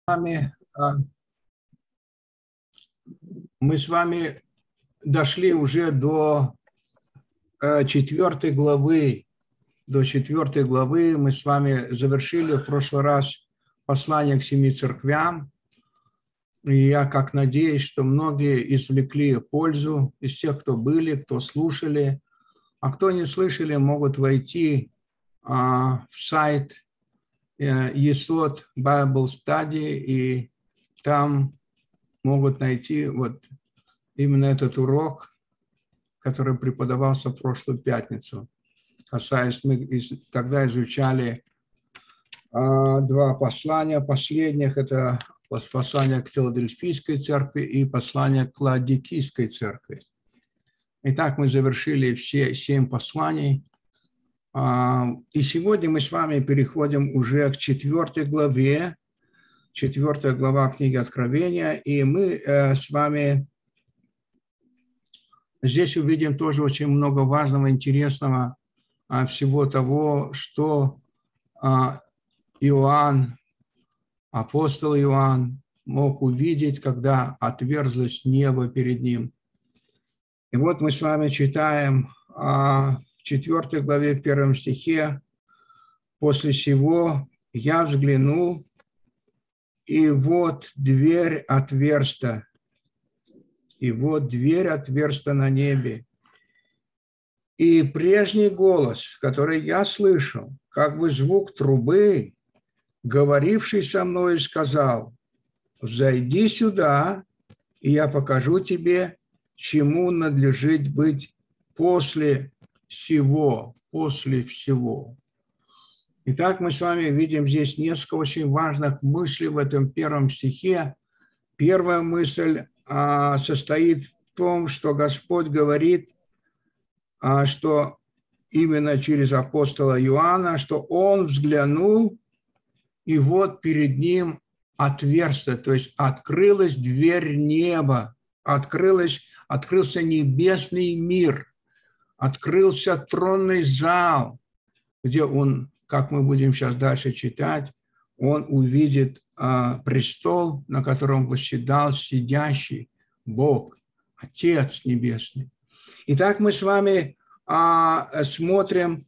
Мы с вами дошли уже до 4 главы. До 4 главы мы с вами завершили в прошлый раз послание к 7 церквям. И я как надеюсь, что многие извлекли пользу из тех, кто были, кто слушали. А кто не слышали, могут войти в сайт Есод Bible Study, и там могут найти вот именно этот урок, который преподавался в прошлую пятницу. Касаясь, мы тогда изучали 2 послания последних. Это послание к Филадельфийской церкви и послание к Лаодикийской церкви. Итак, мы завершили все 7 посланий. И сегодня мы с вами переходим уже к 4 главе. 4 глава книги Откровения. И мы с вами здесь увидим тоже очень много важного, интересного всего того, что Иоанн, апостол Иоанн, мог увидеть, когда отверзлось небо перед ним. И вот мы с вами читаем в 4 главе, в 1 стихе: «После сего я взглянул, и вот дверь отверста, и вот дверь отверста на небе. И прежний голос, который я слышал, как бы звук трубы, говоривший со мной, сказал: взойди сюда, и я покажу тебе, чему надлежит быть после всего, после всего». Итак, мы с вами видим здесь несколько очень важных мыслей в этом 1 стихе. Первая мысль состоит в том, что Господь говорит, что именно через апостола Иоанна, что он взглянул, и вот перед ним отверстие, то есть открылась дверь неба, открылся небесный мир, открылся тронный зал, где он, как мы будем сейчас дальше читать, он увидит престол, на котором восседал сидящий Бог, Отец Небесный. Итак, мы с вами смотрим,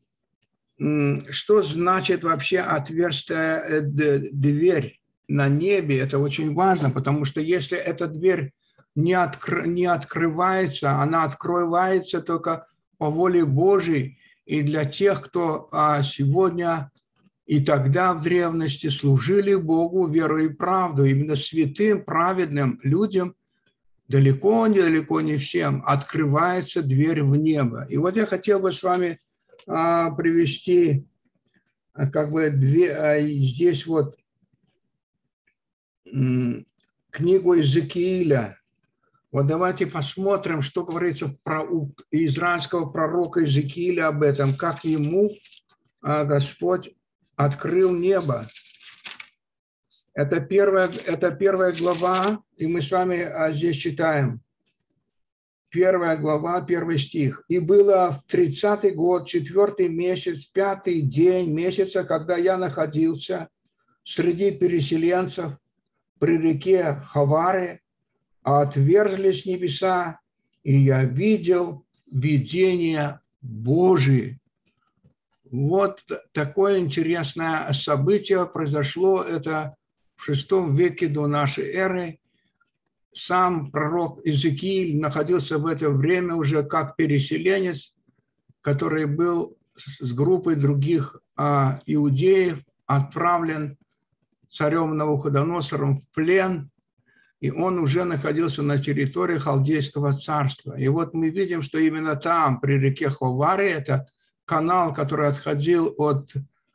что значит вообще отверстая дверь на небе. Это очень важно, потому что если эта дверь не открывается, она открывается только по воле Божией. И для тех, кто сегодня и тогда в древности служили Богу верой и правдой, именно святым, праведным людям, далеко не всем открывается дверь в небо. И вот я хотел бы с вами привести как бы здесь вот книгу Иезекииля. Вот давайте посмотрим, что говорится про израильского пророка Иезекииля об этом, как ему Господь открыл небо. Это первая глава, и мы с вами здесь читаем. 1 глава, 1 стих. «И было в 30-й год, 4-й месяц, 5-й день месяца, когда я находился среди переселенцев при реке Хаваре, отверзлись небеса, и я видел видение Божие». Вот такое интересное событие произошло. Это в VI веке до нашей эры. Сам пророк Иезекииль находился в это время уже как переселенец, который был с группой других иудеев отправлен царем Навуходоносором в плен, и он уже находился на территории Халдейского царства. И вот мы видим, что именно там, при реке Хаваре, это канал, который отходил от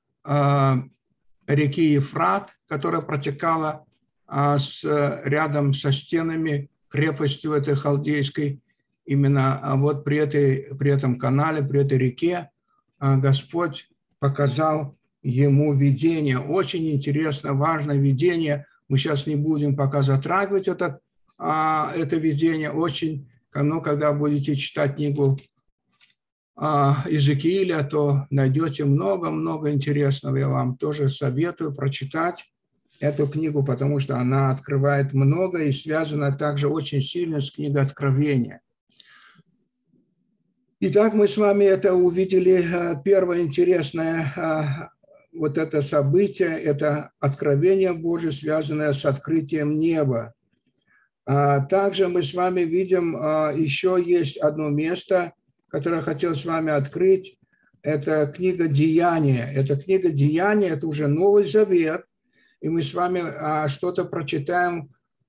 реки Ефрат, которая протекала рядом со стенами крепости этой халдейской, именно вот при этом канале, при этой реке Господь показал ему видение. Очень интересно, важное видение. Мы сейчас не будем пока затрагивать это видение. Очень, но когда будете читать книгу Иезекииля, то найдете много-много интересного. Я вам тоже советую прочитать. эту книгу, потому что она открывает много и связана также очень сильно с книгой Откровения. Итак, мы с вами это увидели. Первое интересное вот это событие, это откровение Божие, связанное с открытием неба. Также мы с вами видим, еще есть одно место, которое я хотел с вами открыть. Это книга «Деяния». Это книга «Деяния», это уже Новый Завет. И мы с вами что-то прочитаем.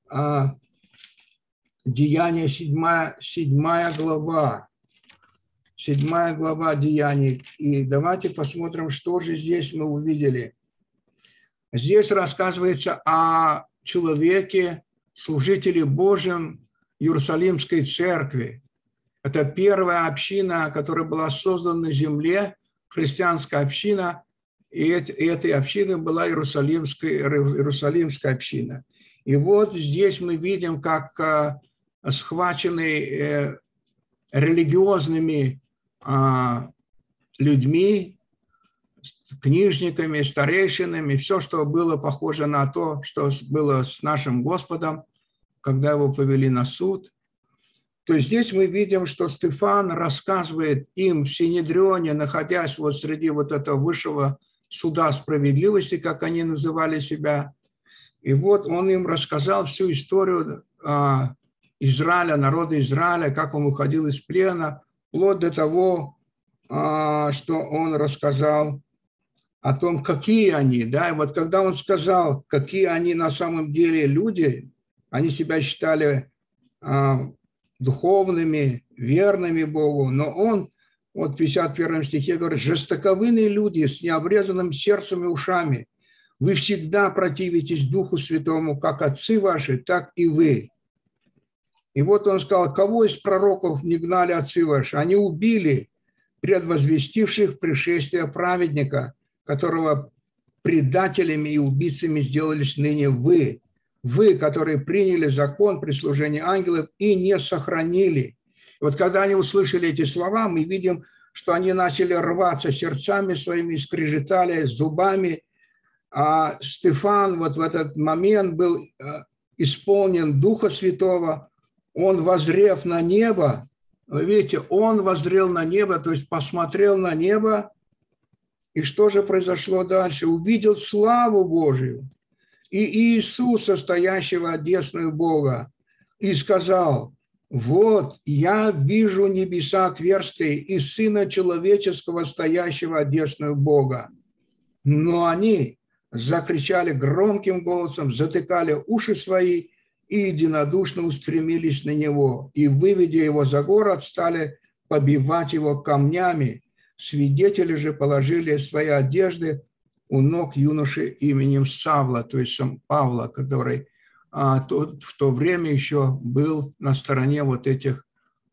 «Деяния», 7 глава. 7 глава Деяний. И давайте посмотрим, что же здесь мы увидели. Здесь рассказывается о человеке, служителе Божьем Иерусалимской церкви. Это первая община, которая была создана на земле, христианская община, и этой общиной была Иерусалимская община. И вот здесь мы видим, как схваченный религиозными людьми, книжниками, старейшинами, все, что было похоже на то, что было с нашим Господом, когда его повели на суд. То есть здесь мы видим, что Стефан рассказывает им в Синедрионе, находясь вот среди вот этого высшего суда справедливости, как они называли себя. И вот он им рассказал всю историю Израиля, народа Израиля, как он уходил из плена, вплоть до того, что он рассказал о том, какие они. Да? И вот когда он сказал, какие они на самом деле люди, они себя считали духовными, верными Богу, но он, вот в 51 стихе говорит, жестоковыйные люди с необрезанным сердцем и ушами, вы всегда противитесь Духу Святому, как отцы ваши, так и вы. И вот он сказал, кого из пророков не гнали отцы ваши? Они убили предвозвестивших пришествие праведника, которого предателями и убийцами сделались ныне вы. Вы, которые приняли закон при служении ангелов и не сохранили. И вот когда они услышали эти слова, мы видим, что они начали рваться сердцами своими, скрежетали зубами. А Стефан вот в этот момент был исполнен Духа Святого. Он, воззрев на небо, вы видите, он воззрел на небо, то есть посмотрел на небо. И что же произошло дальше? Увидел славу Божию и Иисуса, стоящего одесную Бога, и сказал, вот я вижу небеса отверстые и Сына Человеческого, стоящего одесную Бога. Но они закричали громким голосом, затыкали уши свои и единодушно устремились на него. И, выведя его за город, стали побивать его камнями. Свидетели же положили свои одежды у ног юноши именем Савла, то есть Павла, который в то время еще был на стороне вот этих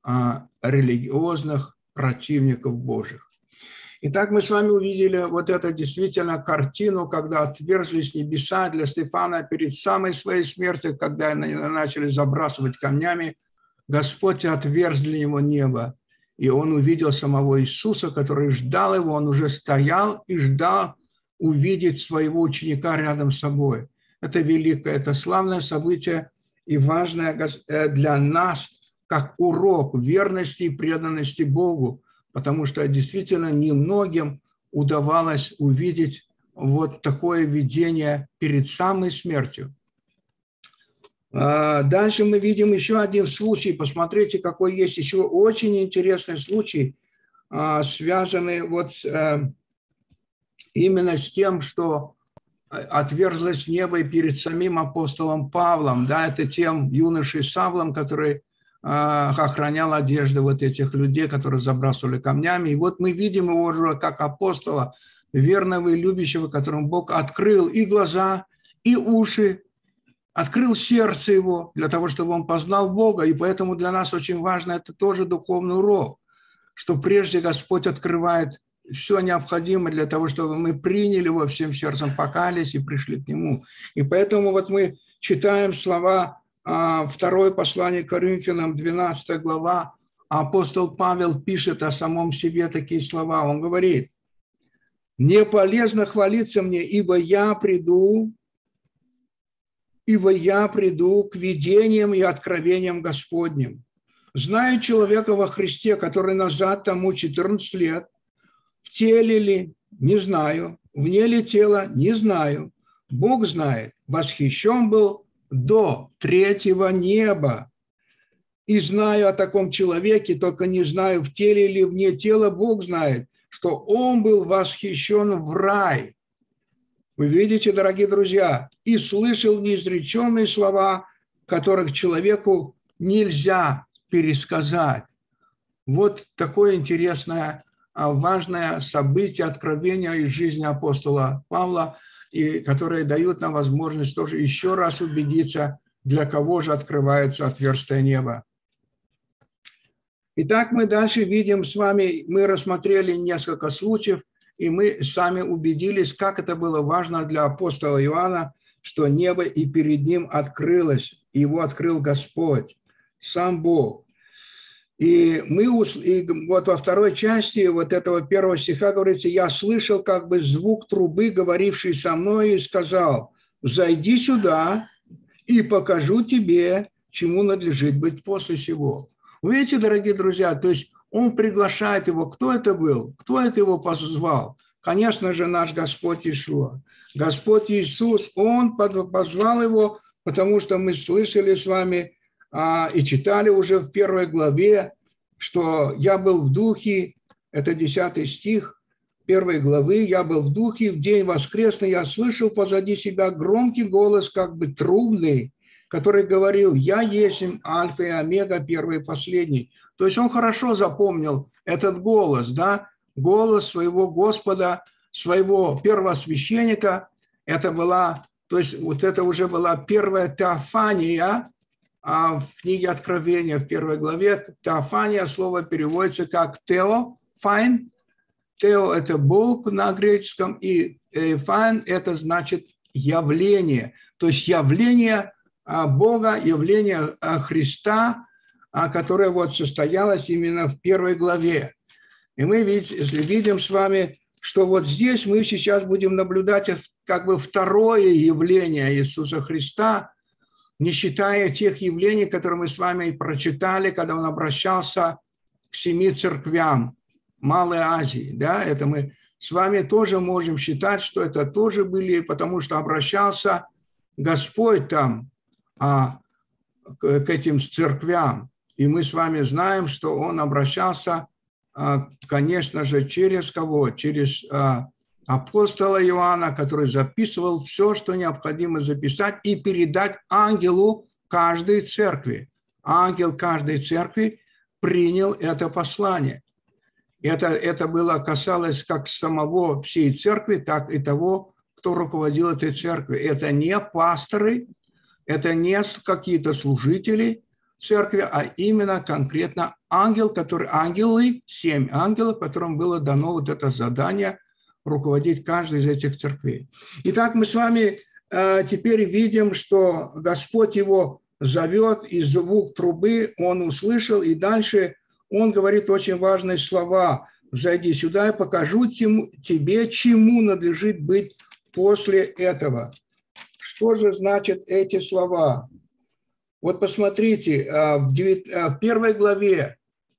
религиозных противников Божьих. Итак, мы с вами увидели вот эту действительно картину, когда отверзлись небеса для Стефана перед самой своей смертью, когда начали забрасывать камнями, Господь отверз для него небо. И он увидел самого Иисуса, который ждал его, он уже стоял и ждал увидеть своего ученика рядом с собой. Это великое, это славное событие и важное для нас, как урок верности и преданности Богу, потому что действительно немногим удавалось увидеть вот такое видение перед самой смертью. Дальше мы видим еще один случай. Посмотрите, какой есть еще очень интересный случай, связанный вот именно с тем, что отверзлось небо и перед самим апостолом Павлом. Да, это тем юношей Савлом, который охранял одежды вот этих людей, которые забрасывали камнями. И вот мы видим его уже как апостола, верного и любящего, которому Бог открыл и глаза, и уши, открыл сердце его для того, чтобы он познал Бога. И поэтому для нас очень важно, это тоже духовный урок, что прежде Господь открывает все необходимое для того, чтобы мы приняли его всем сердцем, покаялись и пришли к нему. И поэтому вот мы читаем слова второе послание к Коринфянам, 12 глава, апостол Павел пишет о самом себе такие слова. Он говорит, «Не полезно хвалиться мне, ибо я приду ибо я приду к видениям и откровениям Господним. Знаю человека во Христе, который назад тому 14 лет, в теле ли, не знаю, вне ли тела, не знаю. Бог знает, восхищен был до 3-го неба. И знаю о таком человеке, только не знаю, в теле или вне тела, Бог знает, что он был восхищен в рай. Вы видите, дорогие друзья, и слышал неизреченные слова, которых человеку нельзя пересказать. Вот такое интересное, важное событие, откровение из жизни апостола Павла, и которые дают нам возможность тоже еще раз убедиться, для кого же открывается отверстие неба. Итак, мы дальше видим с вами, мы рассмотрели несколько случаев, и мы сами убедились, как это было важно для апостола Иоанна, что небо и перед ним открылось, и его открыл Господь, сам Бог. И вот во второй части вот этого 1 стиха говорится: «Я слышал как бы звук трубы, говоривший со мной, и сказал: зайди сюда, и покажу тебе, чему надлежит быть после сего». Вы видите, дорогие друзья, то есть он приглашает его. Кто это был? Кто это его позвал? Конечно же, наш Господь Иешуа. Господь Иисус, Он позвал его, потому что мы слышали с вами и читали уже в 1 главе, что «Я был в духе», это 10 стих 1 главы, «Я был в духе, в день воскресный я слышал позади себя громкий голос, как бы трубный, который говорил: «Я есть Альфа и Омега, первый и последний». То есть он хорошо запомнил этот голос, да, голос своего Господа, своего первосвященника. Это была, то есть вот это уже была первая теофания в книге Откровения, в 1 главе. Теофания, слово переводится как теофайн. Тео – это Бог на греческом, и файн – это значит явление. То есть явление Бога, явление Христа, которое вот состоялось именно в 1 главе. И мы видим с вами, что вот здесь мы сейчас будем наблюдать как бы второе явление Иисуса Христа, не считая тех явлений, которые мы с вами прочитали, когда Он обращался к 7 церквям Малой Азии. Да? Это мы с вами тоже можем считать, что это тоже были, потому что обращался Господь там к этим церквям. И мы с вами знаем, что Он обращался, конечно же, через кого? Через апостола Иоанна, который записывал все, что необходимо записать, и передать ангелу каждой церкви. Ангел каждой церкви принял это послание. Это было, касалось как самого всей церкви, так и того, кто руководил этой церковью. Это не пасторы, это не какие-то служители церкви, а именно конкретно ангелы, 7 ангелов, которым было дано вот это задание руководить каждой из этих церквей. Итак, мы с вами теперь видим, что Господь его зовет, и звук трубы он услышал, и дальше он говорит очень важные слова: «Зайди сюда, я покажу тебе, чему надлежит быть после этого». Что же значит эти слова? Вот посмотрите, в 1 главе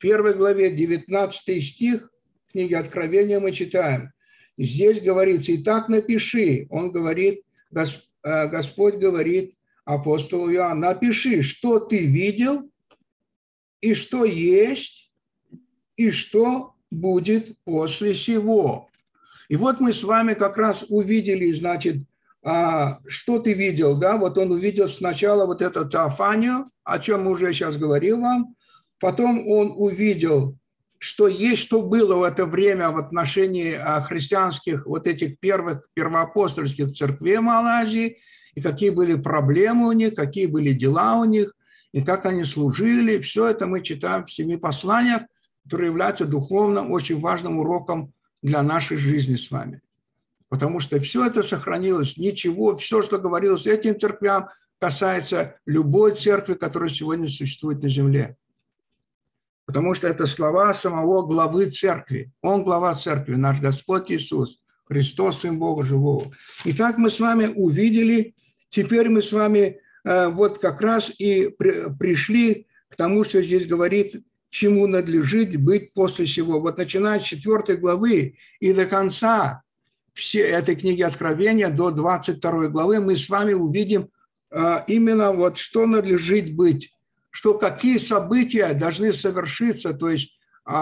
19 стих книги Откровения мы читаем. Здесь говорится: «Итак напиши». Он говорит, Господь говорит апостолу Иоанну: напиши, что ты видел, и что есть, и что будет после сего. И вот мы с вами как раз увидели, значит, что ты видел, да? Вот он увидел сначала вот эту теофанию, о чем мы уже сейчас говорил вам. Потом он увидел, что есть, что было в это время в отношении христианских вот этих первоапостольских церквей Малой Азии, и какие были проблемы у них, какие были дела у них, и как они служили. Все это мы читаем в 7 посланиях, которые являются духовным, очень важным уроком для нашей жизни с вами. Потому что все это сохранилось, ничего, все, что говорилось этим церквям, касается любой церкви, которая сегодня существует на земле. Потому что это слова самого главы церкви. Он глава церкви, наш Господь Иисус, Христос, Сын Бога Живого. Итак, мы с вами увидели теперь мы с вами вот как раз и пришли к тому, что здесь говорит, чему надлежит быть после сего. Вот начиная с 4 главы и до конца всей этой книги Откровения, до 22 главы, мы с вами увидим именно вот что надлежит быть, что какие события должны совершиться, то есть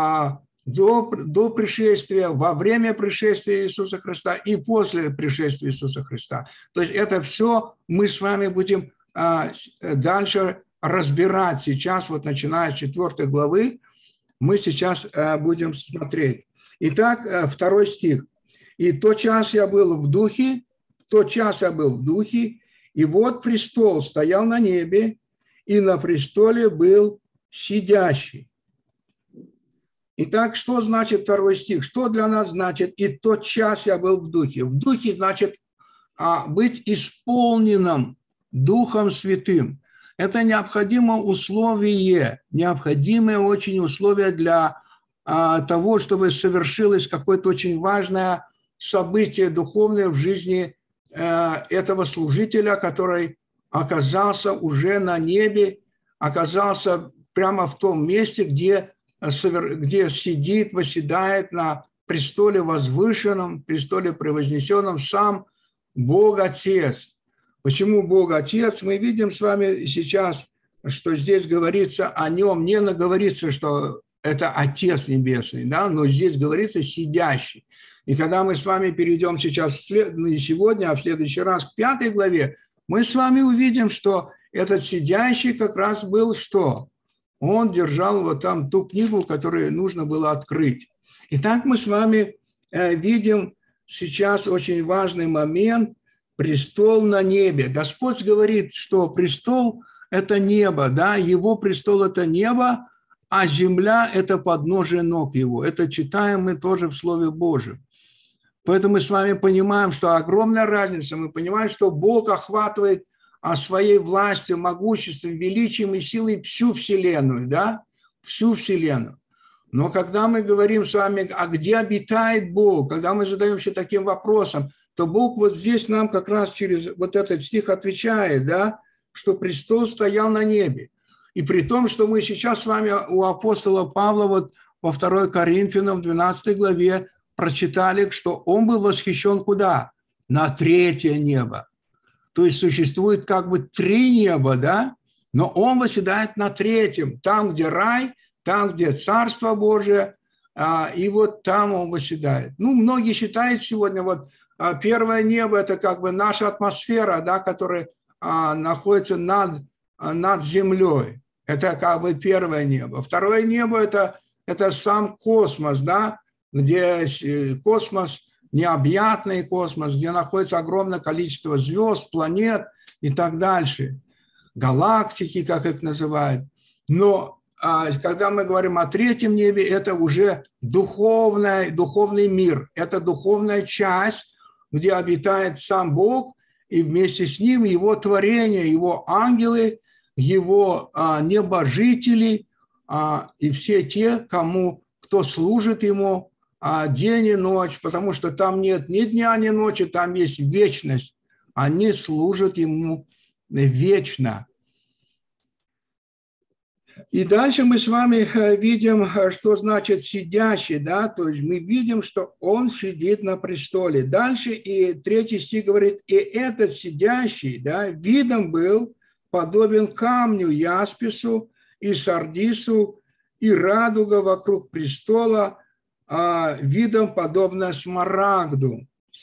до пришествия, во время пришествия Иисуса Христа и после пришествия Иисуса Христа. То есть это все мы с вами будем дальше разбирать сейчас, вот начиная с 4 главы, мы сейчас будем смотреть. Итак, 2 стих. «И в тот час я был в духе, и вот престол стоял на небе, и на престоле был сидящий». Итак, что значит 2 стих? Что для нас значит «и тот час я был в духе»? В духе значит быть исполненным Духом Святым. Это необходимое условие, необходимое очень условие для того, чтобы совершилось какое-то очень важное событие духовное в жизни этого служителя, который оказался уже на небе, оказался прямо в том месте, где сидит, восседает на престоле возвышенном, престоле превознесенном сам Бог Отец. Почему Бог Отец? Мы видим с вами сейчас, что здесь говорится о нем, не говорится, что это Отец Небесный, да, но здесь говорится «сидящий». И когда мы с вами перейдем сейчас, не сегодня, а в следующий раз к 5 главе, мы с вами увидим, что этот сидящий как раз был что? Он держал вот там ту книгу, которую нужно было открыть. Итак, мы с вами видим сейчас очень важный момент – престол на небе. Господь говорит, что престол – это небо, да, его престол – это небо, а земля – это подножие ног его. Это читаем мы тоже в Слове Божьем. Поэтому мы с вами понимаем, что огромная разница. Мы понимаем, что Бог охватывает своей властью, могуществом, величием и силой всю Вселенную, да, всю Вселенную. Но когда мы говорим с вами, а где обитает Бог, когда мы задаемся таким вопросом, то Бог вот здесь нам как раз через вот этот стих отвечает, да, что престол стоял на небе. И при том, что мы сейчас с вами у апостола Павла вот во 2 Коринфянам 12 главе прочитали, что он был восхищен куда? На 3 небо. То есть существует как бы 3 неба, да, но он восседает на 3, там, где рай, там, где Царство Божие, и вот там он восседает. Ну, многие считают сегодня, вот 1 небо – это как бы наша атмосфера, да, которая находится над землей. Это как бы 1 небо. 2 небо – это сам космос, да, где космос – необъятный космос, где находится огромное количество звезд, планет и так дальше, галактики, как их называют. Но когда мы говорим о 3 небе, это уже духовный мир, это духовная часть, где обитает сам Бог, и вместе с ним его творение, его ангелы, его небожители и все те, кто служит ему день и ночь, потому что там нет ни дня, ни ночи, там есть вечность. Они служат ему вечно. И дальше мы с вами видим, что значит сидящий, да, то есть мы видим, что он сидит на престоле. Дальше и 3 стих говорит, и этот сидящий, да, видом был подобен камню яспису и сардису, и радуга вокруг престола, видом подобно смарагду.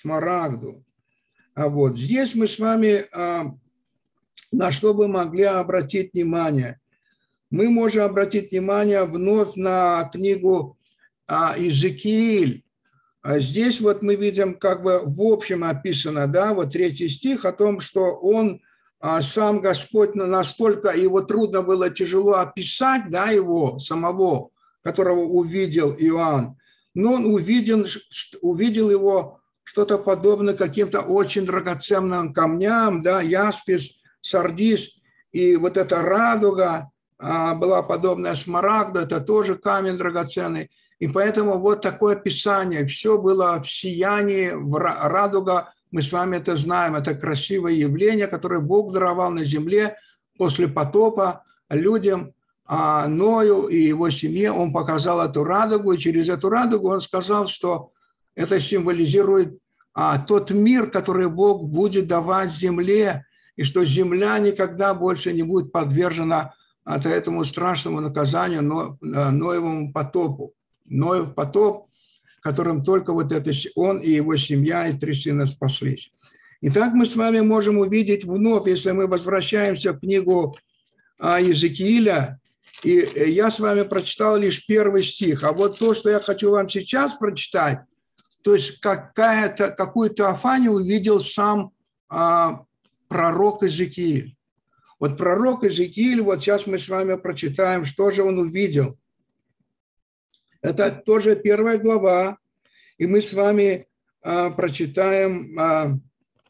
Вот здесь мы с вами на что бы могли обратить внимание? Мы можем обратить внимание вновь на книгу Иезекииль. Здесь вот мы видим, как бы в общем описано, да, вот 3 стих о том, что он, сам Господь, настолько его трудно было, тяжело описать, да, его самого, которого увидел Иоанн, но он увидел его что-то подобное каким-то очень драгоценным камням, да, яспис, сардис, и вот эта радуга была подобная смарагду, это тоже камень драгоценный. И поэтому вот такое описание, все было в сиянии, радуга мы с вами это знаем, это красивое явление, которое Бог даровал на земле после потопа людям, Ною и его семье. Он показал эту радугу, и через эту радугу он сказал, что это символизирует тот мир, который Бог будет давать земле, и что земля никогда больше не будет подвержена этому страшному наказанию, Ноевому потопу. Ноев потоп, которым только вот это он и его семья и 3 сына спаслись. Итак, мы с вами можем увидеть вновь, если мы возвращаемся в книгу Иезекииля, и я с вами прочитал лишь 1 стих, а вот то, что я хочу вам сейчас прочитать, то есть какую теофанию увидел сам пророк Иезекииль. Вот пророк Иезекииль, вот сейчас мы с вами прочитаем, что же он увидел. Это тоже 1 глава, и мы с вами прочитаем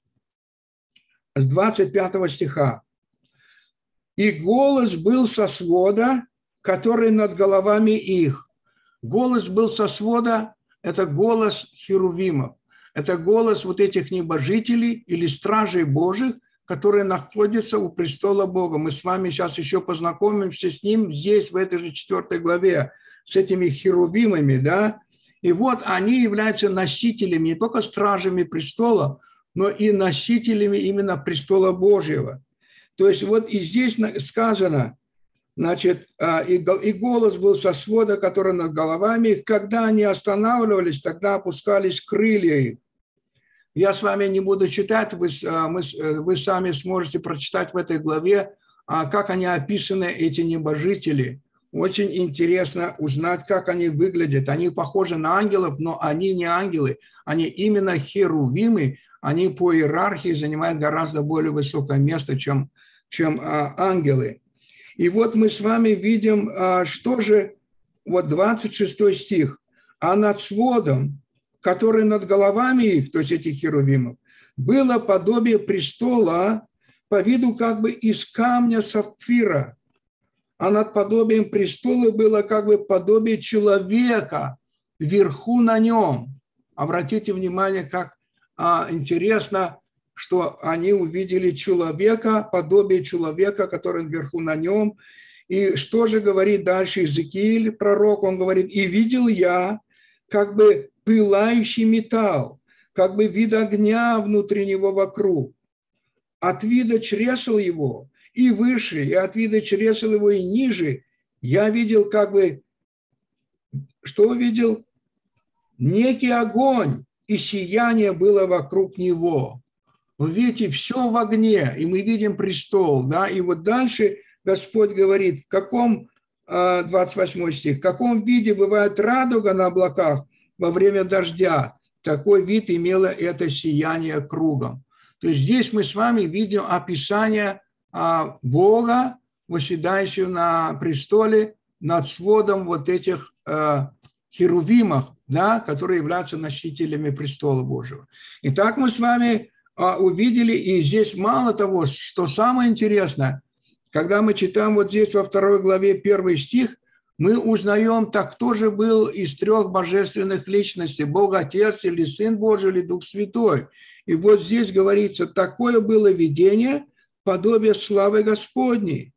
с 25 стиха. «И голос был со свода, который над головами их». Голос был со свода – это голос херувимов. Это голос вот этих небожителей или стражей Божьих, которые находятся у престола Бога. Мы с вами сейчас еще познакомимся с ним здесь, в этой же 4 главе, с этими херувимами, да. И вот они являются носителями, не только стражами престола, но и носителями именно престола Божьего. То есть вот и здесь сказано, значит, и голос был со свода, который над головами их, когда они останавливались, тогда опускались крылья их. Я с вами не буду читать, вы сами сможете прочитать в этой главе, как они описаны, эти небожители. Очень интересно узнать, как они выглядят. Они похожи на ангелов, но они не ангелы. Они именно херувимы. Они по иерархии занимают гораздо более высокое место, чем ангелы. И вот мы с вами видим, что же, вот 26 стих. «А над сводом, который над головами их, то есть этих херувимов, было подобие престола по виду как бы из камня сапфира, а над подобием престола было как бы подобие человека вверху на нем». Обратите внимание, как интересно, что они увидели человека, подобие человека, который вверху на нем. И что же говорит дальше Иезекииль, пророк? Он говорит: «И видел я как бы пылающий металл, как бы вид огня внутри него вокруг. От вида чресел его и выше, и от вида чресел его и ниже я видел как бы...» Что увидел? «Некий огонь, и сияние было вокруг него». Вы видите, все в огне, и мы видим престол, да, и вот дальше Господь говорит, в каком, 28 стих, в каком виде бывает радуга на облаках во время дождя, такой вид имело это сияние кругом. То есть здесь мы с вами видим описание Бога, восседающего на престоле над сводом вот этих херувимов, да, которые являются носителями престола Божьего. Итак, мы с вами увидели, и здесь мало того, что самое интересное, когда мы читаем вот здесь во 2 главе 1 стих, мы узнаем, так кто же был из 3 божественных личностей, Бог Отец или Сын Божий или Дух Святой. И вот здесь говорится, такое было видение, подобие славы Господней.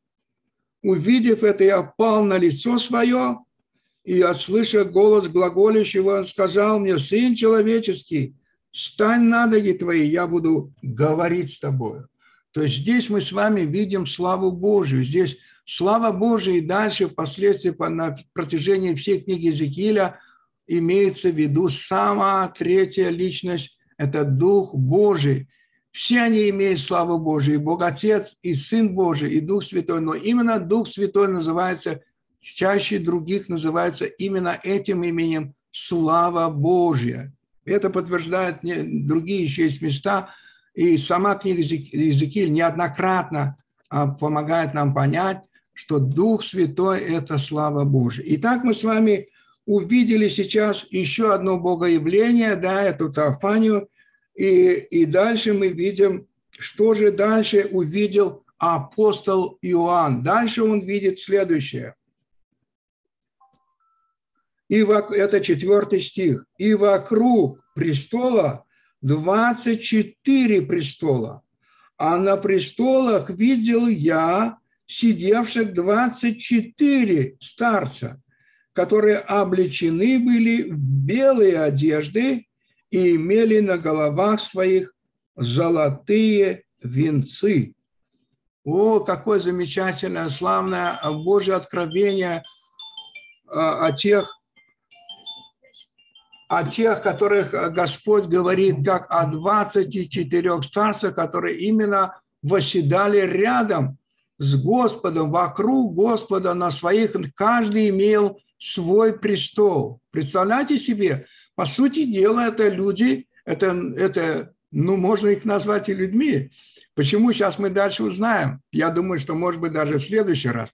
Увидев это, я пал на лицо свое, и, услышав голос глаголящего, он сказал мне: «Сын человеческий, встань на ноги твои, я буду говорить с тобой». То есть здесь мы с вами видим славу Божию. Здесь слава Божия, и дальше впоследствии на протяжении всей книги Иезекииля имеется в виду сама 3-я личность, это Дух Божий. Все они имеют славу Божию, и Бог Отец, и Сын Божий, и Дух Святой. Но именно Дух Святой называется, чаще других называется именно этим именем слава Божья. Это подтверждают другие еще есть места, и сама книга Иезекииль неоднократно помогает нам понять, что Дух Святой – это слава Божья. Итак, мы с вами увидели сейчас еще одно богоявление, да, эту теофанию, и дальше мы видим, что же дальше увидел апостол Иоанн. Дальше он видит следующее. Это 4 стих. «И вокруг престола 24 престола, а на престолах видел я сидевших 24 старца, которые облечены были в белые одежды и имели на головах своих золотые венцы. О, какое замечательное, славное Божье откровение о тех, которых Господь говорит, как о 24 старцах, которые именно восседали рядом с Господом, вокруг Господа на своих, каждый имел свой престол. Представляете себе, по сути дела, это люди, можно их назвать и людьми. Почему? Сейчас мы дальше узнаем. Я думаю, что, может быть, даже в следующий раз.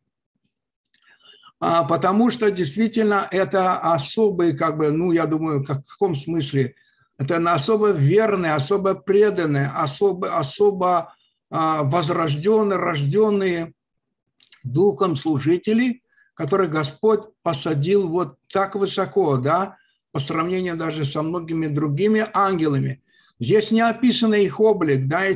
Потому что действительно это особые, я думаю, в каком смысле, это особо верные, особо преданные, особо возрожденные, рожденные Духом служители, которых Господь посадил вот так высоко, да, по сравнению даже со многими другими ангелами. Здесь не описан их облик, да,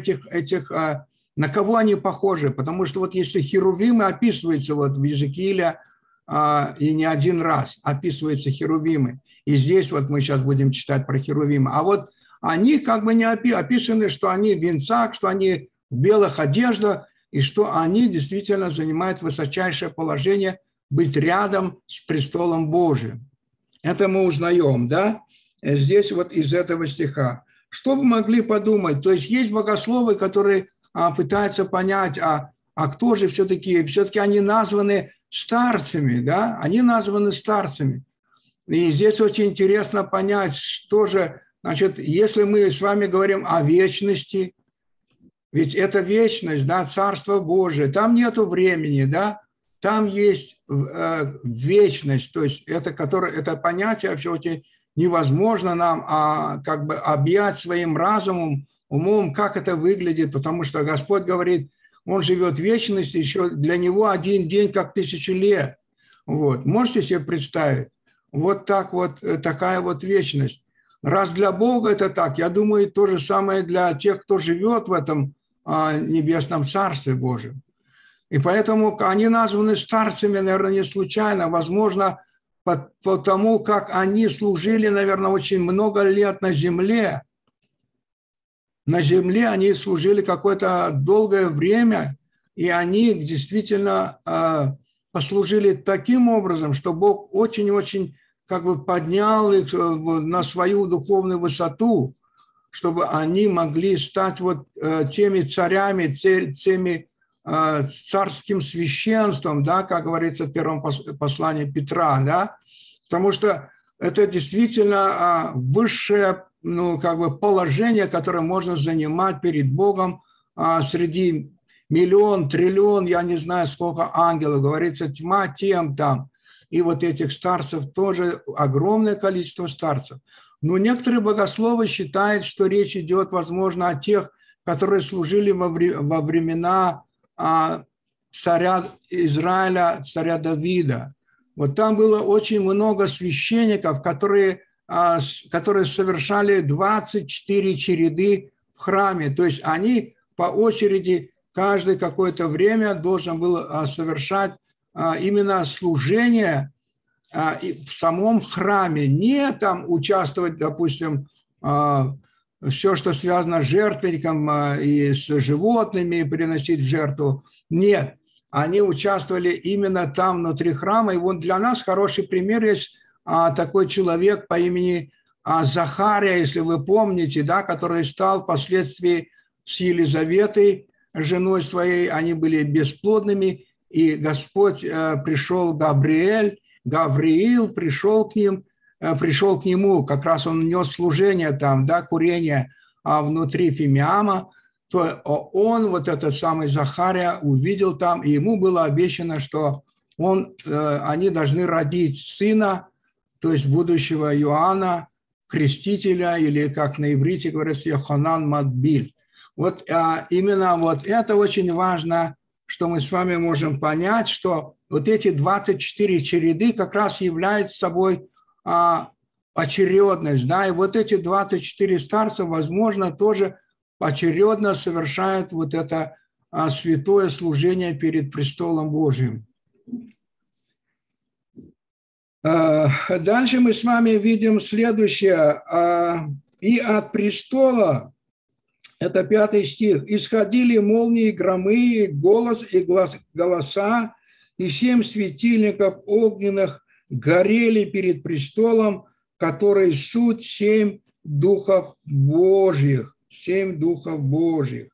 на кого они похожи, потому что вот если херувимы описываются вот в Иезекииле, и не один раз описываются херувимы, и здесь вот мы сейчас будем читать про херувимы, а вот они как бы не описаны, что они в венцах, что они в белых одеждах, и что они действительно занимают высочайшее положение быть рядом с престолом Божиим. Это мы узнаем, да, здесь вот из этого стиха. Что вы могли подумать? То есть есть богословы, которые пытаются понять, кто же все-таки они названы старцами, да, они названы старцами. И здесь очень интересно понять, что же, значит, если мы с вами говорим о вечности, ведь это вечность, да, Царство Божие, там нету времени, да, там есть вечность, то есть это понятие вообще очень невозможно нам объять своим разумом, умом, как это выглядит, потому что Господь говорит, Он живет в вечности, еще для Него один день, как 1000 лет. Вот. Можете себе представить? Вот так вот, такая вот вечность. Раз для Бога это так, я думаю, то же самое для тех, кто живет в этом небесном Царстве Божьем. И поэтому они названы старцами, наверное, не случайно, возможно, потому как они служили, наверное, очень много лет на земле. На земле они служили какое-то долгое время, и они действительно послужили таким образом, что Бог очень-очень поднял их на свою духовную высоту, чтобы они могли стать вот теми царями, теми царским священством, да, как говорится в первом послании Петра, да, потому что это действительно высшее положение, которое можно занимать перед Богом среди миллион, триллион, я не знаю, сколько ангелов, говорится, тьма тем там. И вот этих старцев тоже огромное количество старцев. Но некоторые богословы считают, что речь идет, возможно, о тех, которые служили во времена царя Израиля, царя Давида. Вот там было очень много священников, которые совершали 24 череды в храме. То есть они по очереди каждое какое-то время должен был совершать именно служение в самом храме, не там участвовать, допустим, все, что связано с жертвенником и с животными, приносить в жертву. Нет, они участвовали именно там, внутри храма. И вот для нас хороший пример есть такой человек по имени Захария, если вы помните, да, который стал впоследствии с Елизаветой, женой своей, они были бесплодными, и Господь пришел, Гавриил пришел к нему, как раз он нес служение там, да, курение внутри Фимиама, то он, вот этот самый Захария, увидел там, и ему было обещано, что они должны родить сына, то есть будущего Иоанна, крестителя, или как на иврите говорится, Йоханан Матбиль. Вот именно вот это очень важно, что мы с вами можем понять, что вот эти 24 череды как раз являются собой очередность, да, и вот эти 24 старца, возможно, тоже очередно совершают вот это святое служение перед престолом Божьим. Дальше мы с вами видим следующее. «И от престола», это 5 стих, «исходили молнии, громы, и голос, и голоса, и 7 светильников огненных горели перед престолом, который суть 7 духов Божьих». 7 духов Божьих.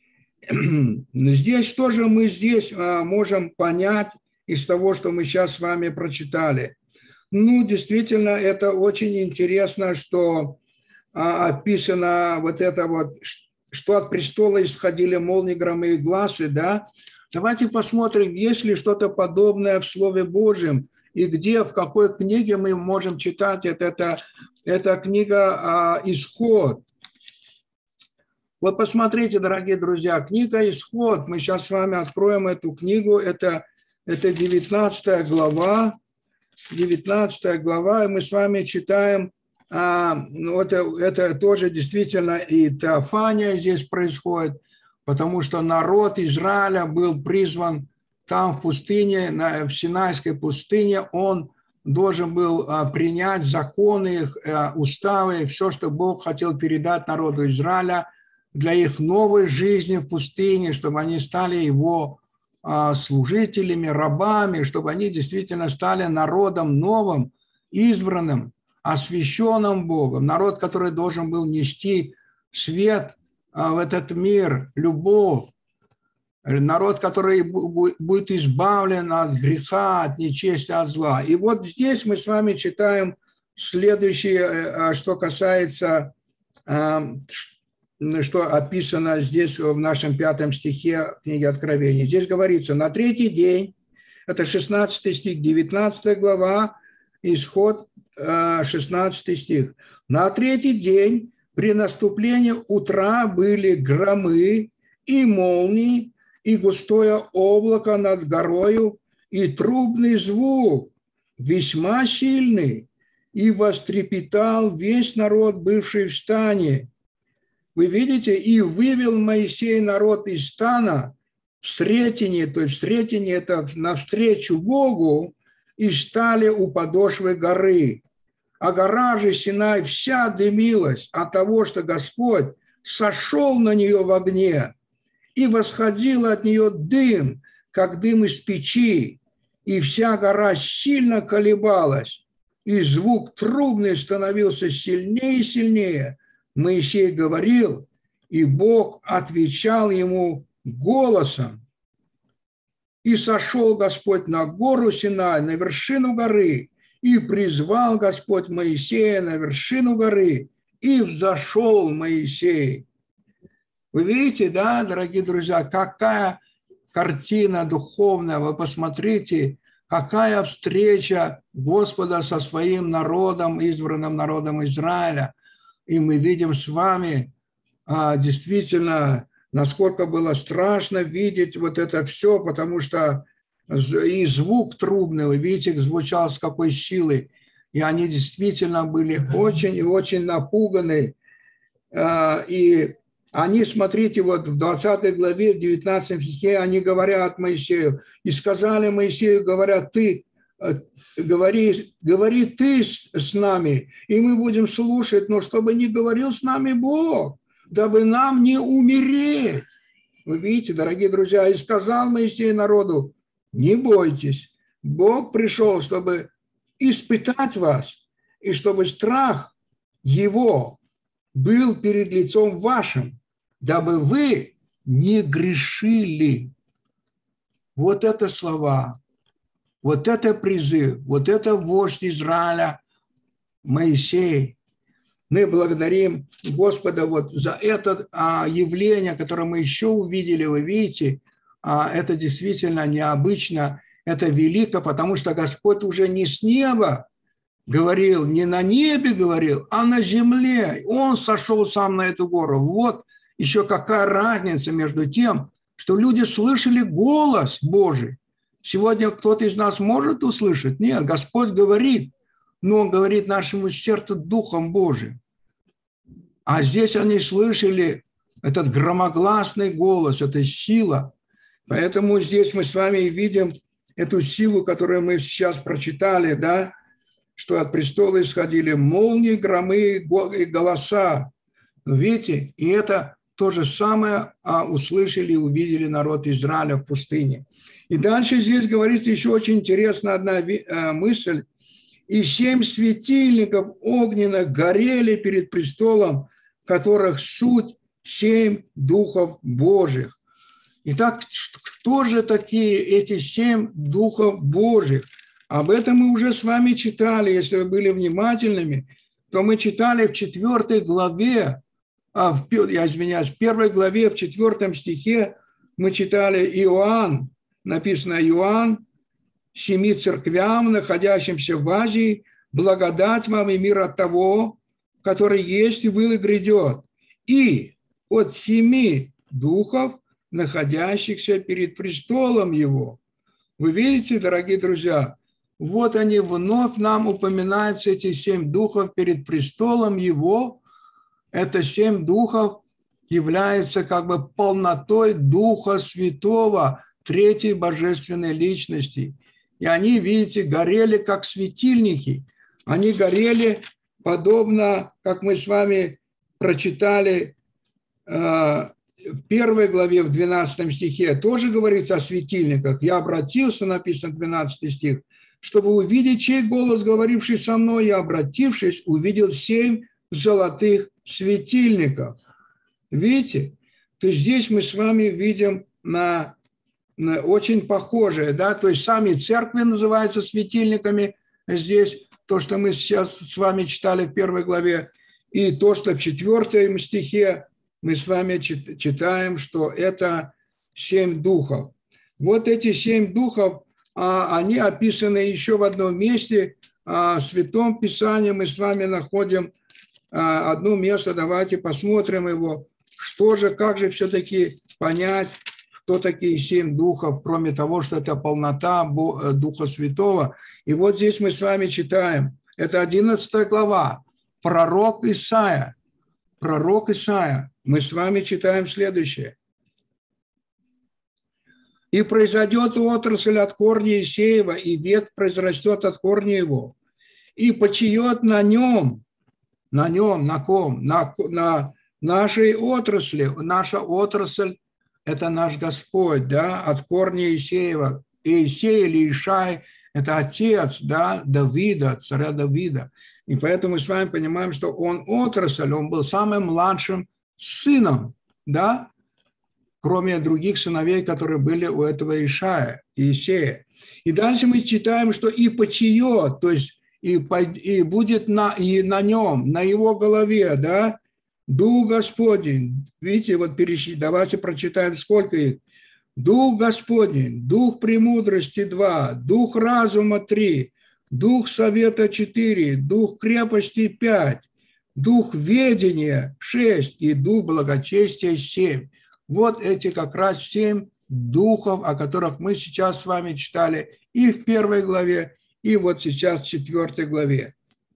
Здесь тоже мы можем понять из того, что мы сейчас с вами прочитали. Ну, действительно, это очень интересно, что описано вот это вот, что от престола исходили молнии, громы и глазы, да? Давайте посмотрим, есть ли что-то подобное в Слове Божьем, и где, в какой книге мы можем читать это книга «Исход». Вот посмотрите, дорогие друзья, книга «Исход». Мы сейчас с вами откроем эту книгу. Это 19 глава. 19 глава, и мы с вами читаем, это тоже действительно и теофания здесь происходит, потому что народ Израиля был призван там в пустыне, в Синайской пустыне, он должен был принять законы, уставы, все, что Бог хотел передать народу Израиля для их новой жизни в пустыне, чтобы они стали его служителями, рабами, чтобы они действительно стали народом новым, избранным, освященным Богом. Народ, который должен был нести свет в этот мир, любовь. Народ, который будет избавлен от греха, от нечестия, от зла. И вот здесь мы с вами читаем следующее, что касается, что описано здесь в нашем 5 стихе книги Откровения. Здесь говорится, на 3-й день, это 16 стих, 19 глава, Исход, 16 стих. На 3-й день при наступлении утра были громы и молнии, и густое облако над горою, и трубный звук, весьма сильный, и вострепетал весь народ, бывший в стане. Вы видите, и вывел Моисей народ из стана в Сретение, то есть Сретение – это навстречу Богу, и стали у подошвы горы. А гора же Синай вся дымилась от того, что Господь сошел на нее в огне, и восходил от нее дым, как дым из печи, и вся гора сильно колебалась, и звук трубный становился сильнее и сильнее. Моисей говорил, и Бог отвечал ему голосом. И сошел Господь на гору Синай, на вершину горы, и призвал Господь Моисея на вершину горы, и взошел Моисей. Вы видите, да, дорогие друзья, какая картина духовная. Вы посмотрите, какая встреча Господа со своим народом, избранным народом Израиля. И мы видим с вами действительно, насколько было страшно видеть вот это все, потому что и звук трубный, вы видите, звучал с какой силой. И они действительно были очень и очень напуганы. И они, смотрите, вот в 20 главе, в 19 стихе, они говорят Моисею, и сказали Моисею, говорят, ты, говори ты с нами, и мы будем слушать, но чтобы не говорил с нами Бог, дабы нам не умереть. Вы видите, дорогие друзья, и сказал Моисей народу, не бойтесь, Бог пришел, чтобы испытать вас, и чтобы страх Его был перед лицом вашим, дабы вы не грешили. Вот это слова, вот это призыв, вот это вождь Израиля, Моисей. Мы благодарим Господа вот за это явление, которое мы еще увидели, вы видите, это действительно необычно, это велико, потому что Господь уже не с неба говорил, не на небе говорил, а на земле. Он сошел сам на эту гору. Вот еще какая разница между тем, что люди слышали голос Божий. Сегодня кто-то из нас может услышать? Нет, Господь говорит, но он говорит нашему сердцу Духом Божиим. А здесь они слышали этот громогласный голос, эта сила. Поэтому здесь мы с вами видим эту силу, которую мы сейчас прочитали, да, что от престола исходили молнии, громы и голоса. Видите, и это то же самое услышали и увидели народ Израиля в пустыне. И дальше здесь говорится еще очень интересная одна мысль. «И 7 светильников огненных горели перед престолом, которых суть 7 духов Божьих». Итак, кто же такие эти 7 духов Божьих? Об этом мы уже с вами читали, если вы были внимательными, то мы читали в 4 главе, в 1 главе, в 4 стихе мы читали Иоанн, написано Иоанн, 7 церквям, находящимся в Азии, благодать вам и мир от того, который есть и был и грядет, и от 7 духов, находящихся перед престолом его. Вы видите, дорогие друзья, вот они вновь нам упоминаются, эти 7 духов перед престолом его. Это 7 духов является как бы полнотой Духа Святого, третьей божественной личности. И они, видите, горели как светильники. Они горели подобно, как мы с вами прочитали в 1 главе, в 12 стихе, тоже говорится о светильниках. «Я обратился», написано 12 стих, «чтобы увидеть, чей голос, говоривший со мной, я, обратившись, увидел 7 золотых светильников». Видите? То есть здесь мы с вами видим на очень похожее, да, то есть сами церкви называются светильниками, здесь то, что мы сейчас с вами читали в 1 главе, и то, что в 4 стихе мы с вами читаем, что это 7 духов. Вот эти 7 духов, они описаны еще в одном месте, в Святом Писании мы с вами находим одно место, давайте посмотрим его, что же, как же все-таки понять, кто такие 7 духов, кроме того, что это полнота Духа Святого. И вот здесь мы с вами читаем, это 11 глава, пророк Исаия. Пророк Исаия. Мы с вами читаем следующее. «И произойдет отрасль от корня Иисеева, и ветвь произрастет от корня его, и почиет на нем, на ком? На нашей отрасли. Наша отрасль – это наш Господь, да, от корня Иисеева. Иисей или Ишай – это отец, да, Давида, царя Давида. И поэтому мы с вами понимаем, что он отрасль, он был самым младшим сыном, да, кроме других сыновей, которые были у этого Ишая, Иисея. И дальше мы читаем, что и почиет, то есть и будет на нем, на его голове, да, Дух Господень. Видите, вот давайте прочитаем, сколько их. Дух Господень, Дух премудрости 2, Дух разума 3, Дух совета 4, Дух крепости 5, Дух ведения 6 и Дух благочестия 7. Вот эти как раз 7 духов, о которых мы сейчас с вами читали и в 1 главе, и вот сейчас в 4 главе.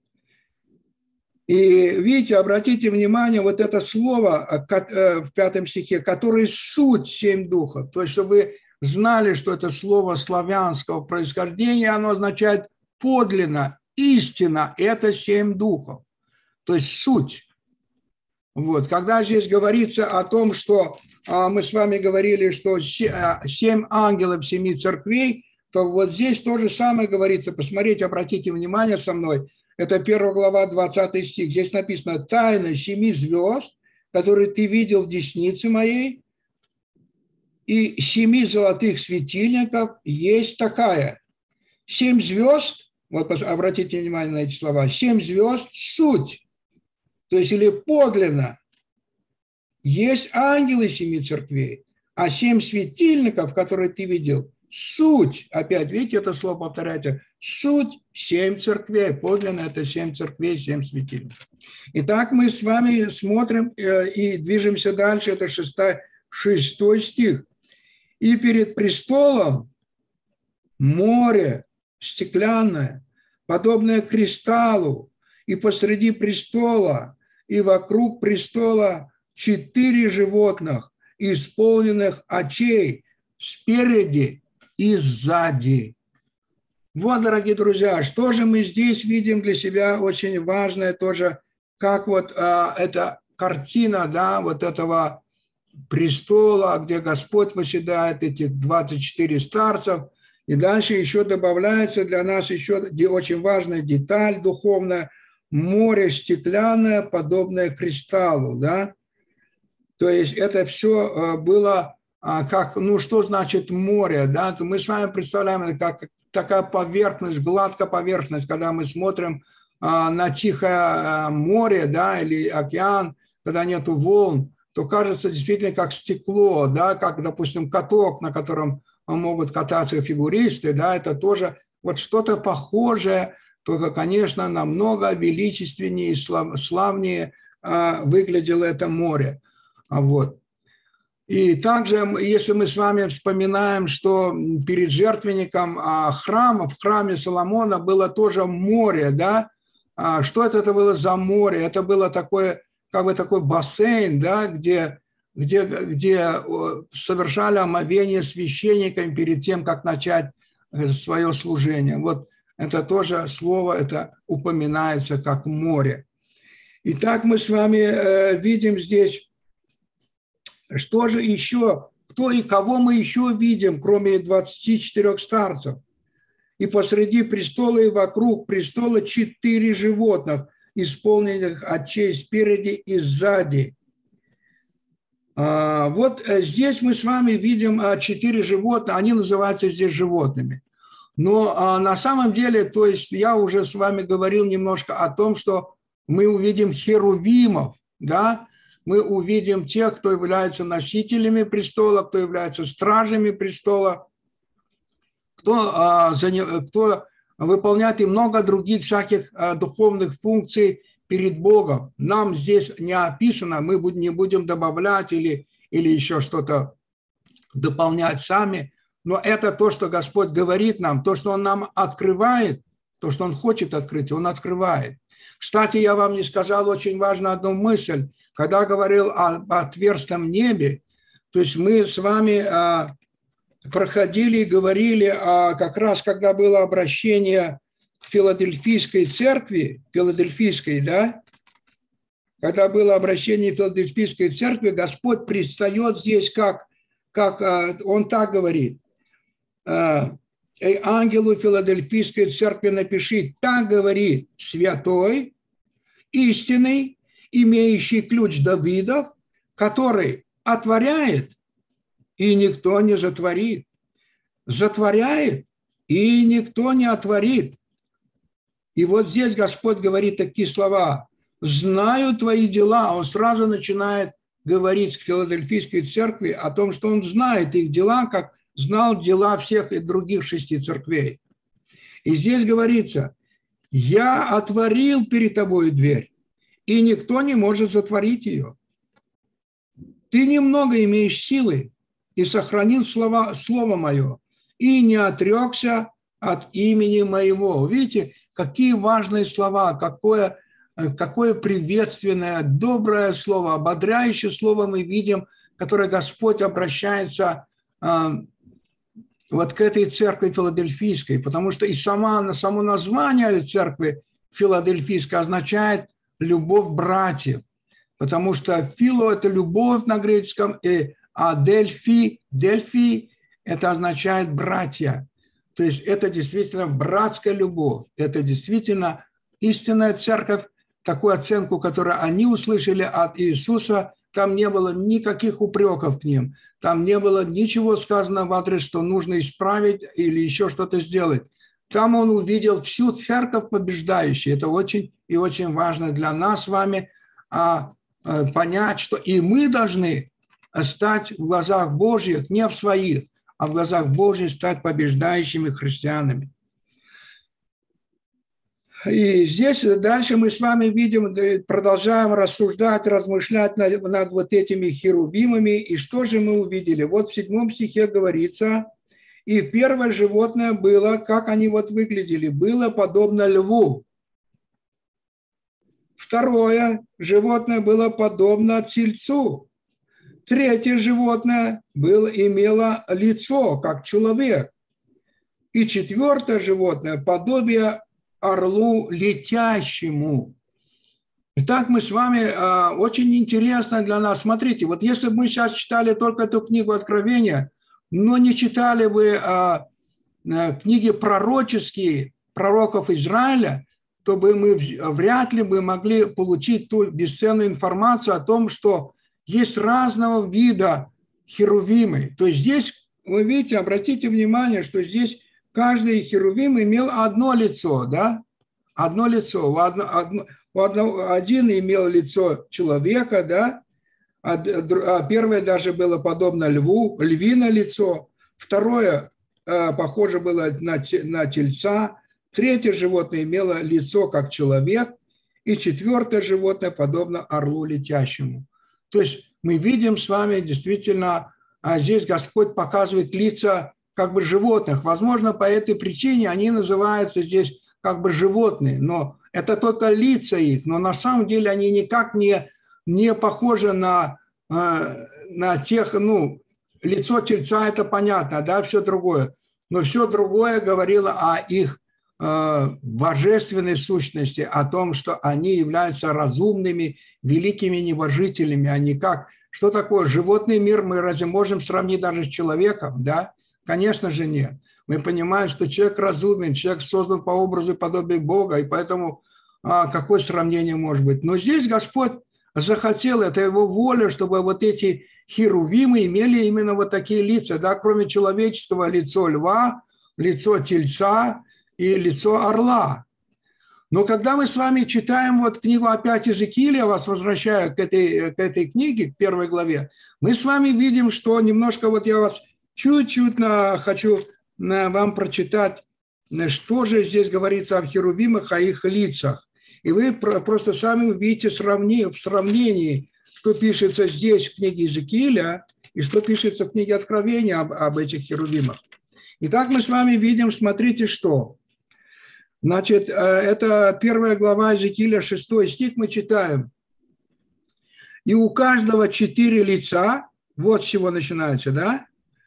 И видите, обратите внимание, вот это слово в 5 стихе, который суть 7 духов. То есть, чтобы вы знали, что это слово славянского происхождения, оно означает подлинно, истина, это 7 духов. То есть суть. Вот. Когда здесь говорится о том, что мы с вами говорили, что 7 ангелов 7 церквей, то вот здесь то же самое говорится. Посмотрите, обратите внимание со мной. Это 1 глава, 20 стих. Здесь написано: «Тайна 7 звезд, которые ты видел в деснице моей, и 7 золотых светильников есть такая». 7 звезд, вот обратите внимание на эти слова, 7 звезд – суть, то есть или подлинно. Есть ангелы 7 церквей, а 7 светильников, которые ты видел, суть, опять, видите, это слово повторяйте, суть 7 церквей, подлинно это 7 церквей, 7 светильников. Итак, мы с вами смотрим и движемся дальше, это 6 стих. «И перед престолом море стеклянное, подобное кристаллу, и посреди престола, и вокруг престола 4 животных, исполненных очей спереди и сзади. Вот, дорогие друзья, что же мы здесь видим для себя очень важное тоже, как вот эта картина, да, вот этого престола, где Господь восседает, этих 24 старцев, и дальше еще добавляется для нас еще очень важная деталь духовная, море стеклянное, подобное кристаллу, да, то есть это все было как, ну, что значит море, да, то мы с вами представляем это как такая поверхность, гладкая поверхность, когда мы смотрим на Тихое море, да, или океан, когда нету волн, то кажется действительно как стекло, да, как, допустим, каток, на котором могут кататься фигуристы, да, это тоже вот что-то похожее, только, конечно, намного величественнее и славнее выглядело это море. Вот. И также, если мы с вами вспоминаем, что перед жертвенником храма, в храме Соломона было тоже море, да, что это было за море? Это было такое, как бы такой бассейн, да, где совершали омовение священниками перед тем, как начать свое служение. Вот это тоже слово, это упоминается как море. Итак, мы с вами видим здесь, что же еще, кто и кого мы еще видим, кроме 24 старцев. И посреди престола и вокруг престола 4 животных, исполненных очей спереди и сзади. Вот здесь мы с вами видим 4 животных, они называются здесь животными. Но на самом деле, то есть я уже с вами говорил немножко о том, что мы увидим херувимов, да, мы увидим тех, кто является носителями престола, кто является стражами престола, кто выполняет и много других всяких духовных функций перед Богом. Нам здесь не описано, мы не будем добавлять или еще что-то дополнять сами, но это то, что Господь говорит нам, то, что Он нам открывает, то, что Он хочет открыть, Он открывает. Кстати, я вам не сказал очень важную одну мысль. Когда говорил о отверстом небе, то есть мы с вами проходили и говорили, как раз когда было обращение к Филадельфийской церкви, Филадельфийской, да, когда было обращение к Филадельфийской церкви, Господь предстает здесь, как Он так говорит: ангелу Филадельфийской церкви напиши, так говорит святой, истинный, имеющий ключ Давидов, который отворяет, и никто не затворит, затворяет, и никто не отворит. И вот здесь Господь говорит такие слова: «Знаю твои дела». Он сразу начинает говорить к Филадельфийской церкви о том, что Он знает их дела, как знал дела всех и других 6 церквей. И здесь говорится: «Я отворил перед тобой дверь, и никто не может затворить ее. Ты немного имеешь силы, и сохранил слово мое, и не отрекся от имени моего». Видите, какие важные слова, какое приветственное, доброе слово, ободряющее слово мы видим, которое Господь обращается вот к этой церкви филадельфийской, потому что и само название церкви филадельфийской означает «любовь братьев», потому что фило – это любовь на греческом, а дельфи это означает «братья». То есть это действительно братская любовь, это действительно истинная церковь, такую оценку, которую они услышали от Иисуса. Там не было никаких упреков к ним, там не было ничего сказано в адрес, что нужно исправить или еще что-то сделать. Там он увидел всю церковь побеждающей. Это очень и очень важно для нас с вами понять, что и мы должны стать в глазах Божьих, не в своих, а в глазах Божьих стать побеждающими христианами. И здесь дальше мы с вами видим, продолжаем рассуждать, размышлять над вот этими херувимами. И что же мы увидели? Вот в 7 стихе говорится: И первое животное было, как они вот выглядели, было подобно льву. Второе животное было подобно тельцу. Третье животное имело лицо, как человек. И четвертое животное – подобие орлу летящему. Итак, мы с вами, очень интересно для нас, смотрите, вот если бы мы сейчас читали только эту книгу Откровения, но не читали бы книги пророческие, пророков Израиля, то бы мы вряд ли бы могли получить ту бесценную информацию о том, что есть разного вида херувимы. То есть здесь, вы видите, обратите внимание, что здесь каждый херувим имел одно лицо, да? Одно лицо. Один имел лицо человека, да? Первое даже было подобно льву, львиное лицо. Второе похоже было на тельца. Третье животное имело лицо как человек. И четвертое животное подобно орлу летящему. То есть мы видим с вами действительно, здесь Господь показывает лица как бы животных. Возможно, по этой причине они называются здесь как бы животные, но это только лица их, но на самом деле они никак не похожи на тех, лицо тельца это понятно, да, все другое, но все другое говорило о их божественной сущности, о том, что они являются разумными, великими небожителями, а не как. Что такое животный мир, мы разве можем сравнить даже с человеком, да? Конечно же нет. Мы понимаем, что человек разумен, человек создан по образу и подобию Бога, и поэтому какое сравнение может быть? Но здесь Господь захотел, это его воля, чтобы вот эти херувимы имели именно вот такие лица, да, кроме человеческого лицо льва, лицо тельца и лицо орла. Но когда мы с вами читаем вот книгу опять Иезекииля, я вас возвращаю к этой книге, к 1 главе, мы с вами видим, что немножко вот я вас чуть-чуть хочу вам прочитать, что же здесь говорится о херувимах, о их лицах. И вы просто сами увидите в сравнении, что пишется здесь в книге Иезекииля и что пишется в книге Откровения об этих херувимах. Итак, мы с вами видим, смотрите, что. Значит, это 1 глава Иезекииля, 6 стих мы читаем. И у каждого 4 лица, вот с чего начинается, да?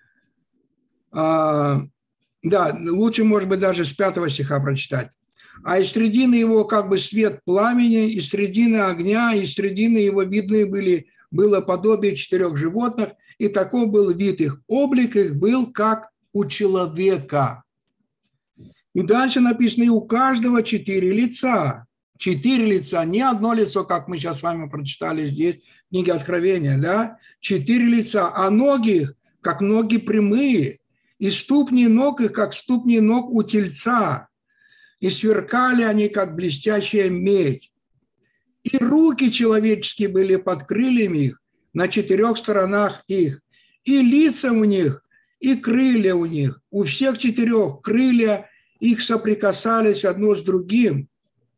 Да, лучше, может быть, даже с 5 стиха прочитать. А из средины его как бы свет пламени, из средины огня, из средины его видны было подобие 4 животных, и такой был вид их. Облик их был как у человека. И дальше написано, и у каждого 4 лица. 4 лица, не одно лицо, как мы сейчас с вами прочитали здесь в книге Откровения, да? 4 лица, а ноги их, как ноги прямые, и ступни ног их, как ступни ног у тельца. И сверкали они, как блестящая медь. И руки человеческие были под крыльями их, на 4 сторонах их. И лица у них, и крылья у них. У всех 4 крылья их соприкасались одно с другим.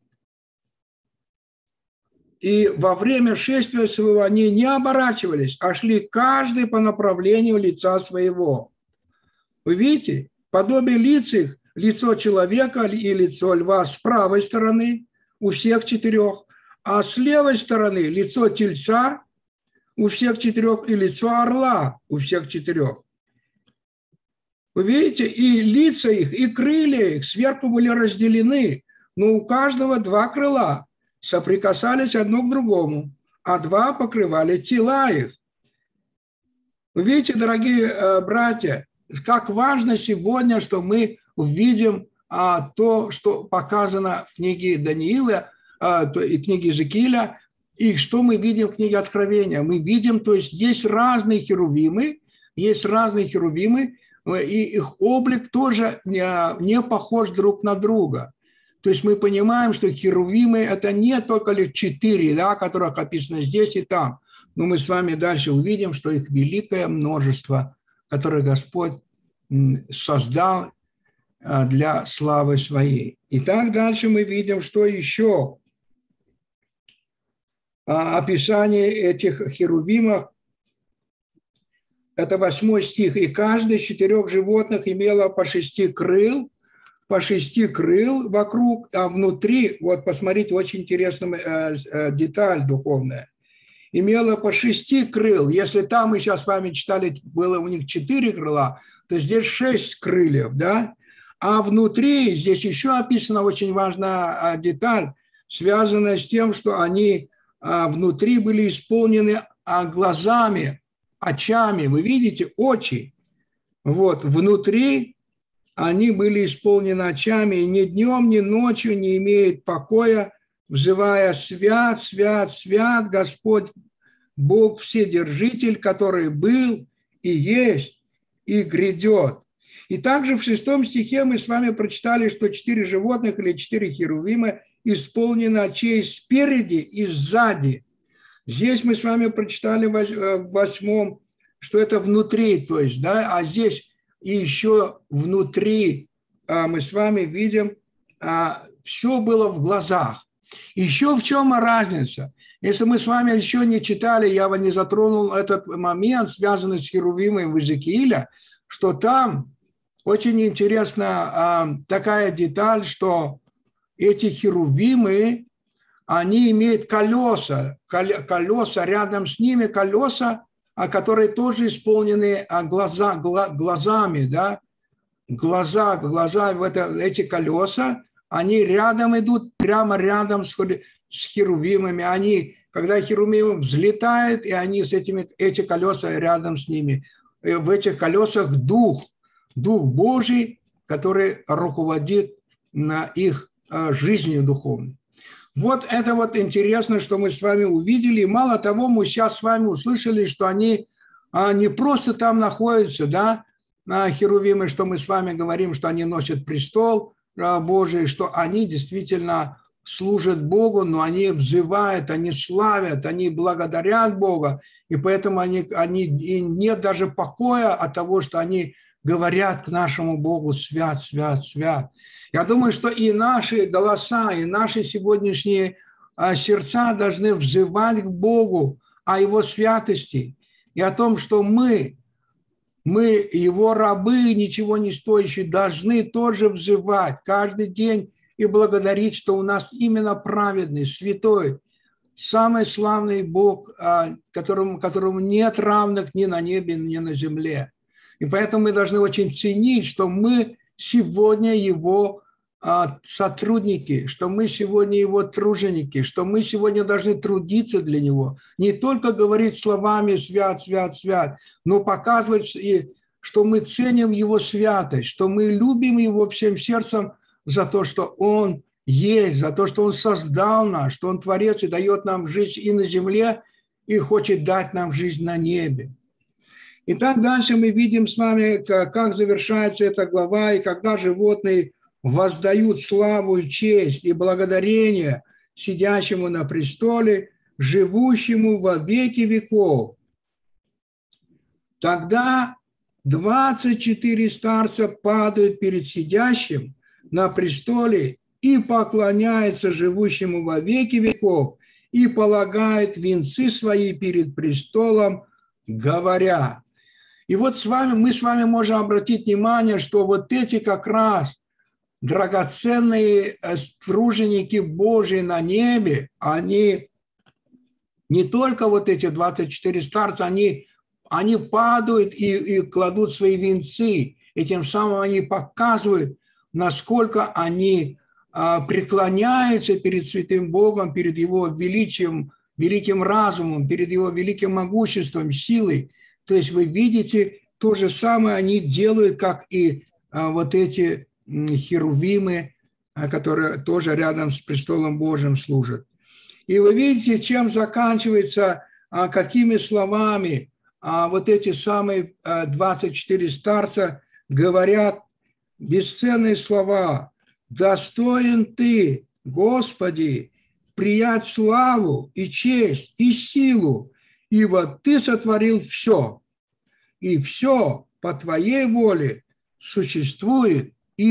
И во время шествия своего они не оборачивались, а шли каждый по направлению лица своего. Вы видите, подобие лиц их, лицо человека и лицо льва с правой стороны у всех 4, а с левой стороны лицо тельца у всех 4 и лицо орла у всех 4. Вы видите, и лица их, и крылья их сверху были разделены, но у каждого 2 крыла соприкасались одно к другому, а 2 покрывали тела их. Вы видите, дорогие братья, как важно сегодня, что мы увидим то, что показано в книге Даниила и книге Иезекииля, и что мы видим в книге Откровения. Мы видим, то есть разные херувимы, и их облик тоже не похож друг на друга. То есть мы понимаем, что херувимы – это не только лишь 4, да, которых описано здесь и там, но мы с вами дальше увидим, что их великое множество, которое Господь создал для славы своей. И так дальше мы видим, что еще описание этих херувимов Это 8 стих. «И каждое из 4 животных имело по 6 крыл вокруг, а внутри, вот посмотрите, очень интересная деталь духовная, имело по 6 крыл. Если там мы сейчас с вами читали, было у них 4 крыла, то здесь 6 крыльев, да? А внутри, здесь еще описана очень важная деталь, связанная с тем, что они внутри были исполнены глазами, очами. Вы видите, очи. Вот, внутри они были исполнены очами, и ни днем, ни ночью не имеет покоя, взывая: «Свят, свят, свят Господь, Бог Вседержитель, который был и есть и грядет». И также в 6 стихе мы с вами прочитали, что 4 животных или 4 херувима исполнены очей спереди и сзади. Здесь мы с вами прочитали в 8, что это внутри, то есть, да, а здесь и еще внутри мы с вами видим, все было в глазах. Еще в чем разница? Если мы с вами еще не читали, я бы не затронул этот момент, связанный с херувимом в Иезекииля, что там очень интересна такая деталь, что эти херувимы, они имеют колеса рядом с ними, колеса, которые тоже исполнены глазами, да, глаза, эти колеса, они рядом идут, прямо рядом с херувимами. Они, когда херувимы взлетают, и они эти колеса рядом с ними. И в этих колесах Дух Божий, который руководит на их жизнью духовной. Вот это вот интересно, что мы с вами увидели. И мало того, мы сейчас с вами услышали, что они не просто там находятся, да, херувимы, что мы с вами говорим, что они носят престол Божий, что они действительно служат Богу, но они взывают, они славят, они благодарят Бога, и поэтому и нет даже покоя от того, что они говорят к нашему Богу: свят, свят, свят. Я думаю, что и наши голоса, и наши сегодняшние сердца должны взывать к Богу о Его святости и о том, что мы, Его рабы, ничего не стоящие, должны тоже взывать каждый день и благодарить, что у нас именно праведный, святой, самый славный Бог, которому нет равных ни на небе, ни на земле. И поэтому мы должны очень ценить, что мы сегодня Его сотрудники, что мы сегодня Его труженики, что мы сегодня должны трудиться для Него. Не только говорить словами «свят, свят, свят», но показывать, что мы ценим Его святость, что мы любим Его всем сердцем за то, что Он есть, за то, что Он создал нас, что Он Творец и дает нам жизнь и на земле, и хочет дать нам жизнь на небе. Итак, дальше мы видим с вами, как завершается эта глава, и когда животные воздают славу и честь и благодарение сидящему на престоле, живущему во веки веков. Тогда 24 старца падают перед сидящим на престоле и поклоняются живущему во веки веков и полагают венцы свои перед престолом, говоря. И вот мы с вами можем обратить внимание, что вот эти как раз драгоценные труженики Божьи на небе, они не только вот эти 24 старца, они падают и кладут свои венцы, и тем самым они показывают, насколько они преклоняются перед святым Богом, перед Его величием, великим разумом, перед Его великим могуществом, силой. То есть вы видите, то же самое они делают, как и вот эти херувимы, которые тоже рядом с престолом Божьим служат. И вы видите, чем заканчивается, какими словами вот эти самые 24 старца говорят бесценные слова: «Достоин Ты, Господи, приять славу и честь и силу, ибо Ты сотворил все, и все по Твоей воле существует и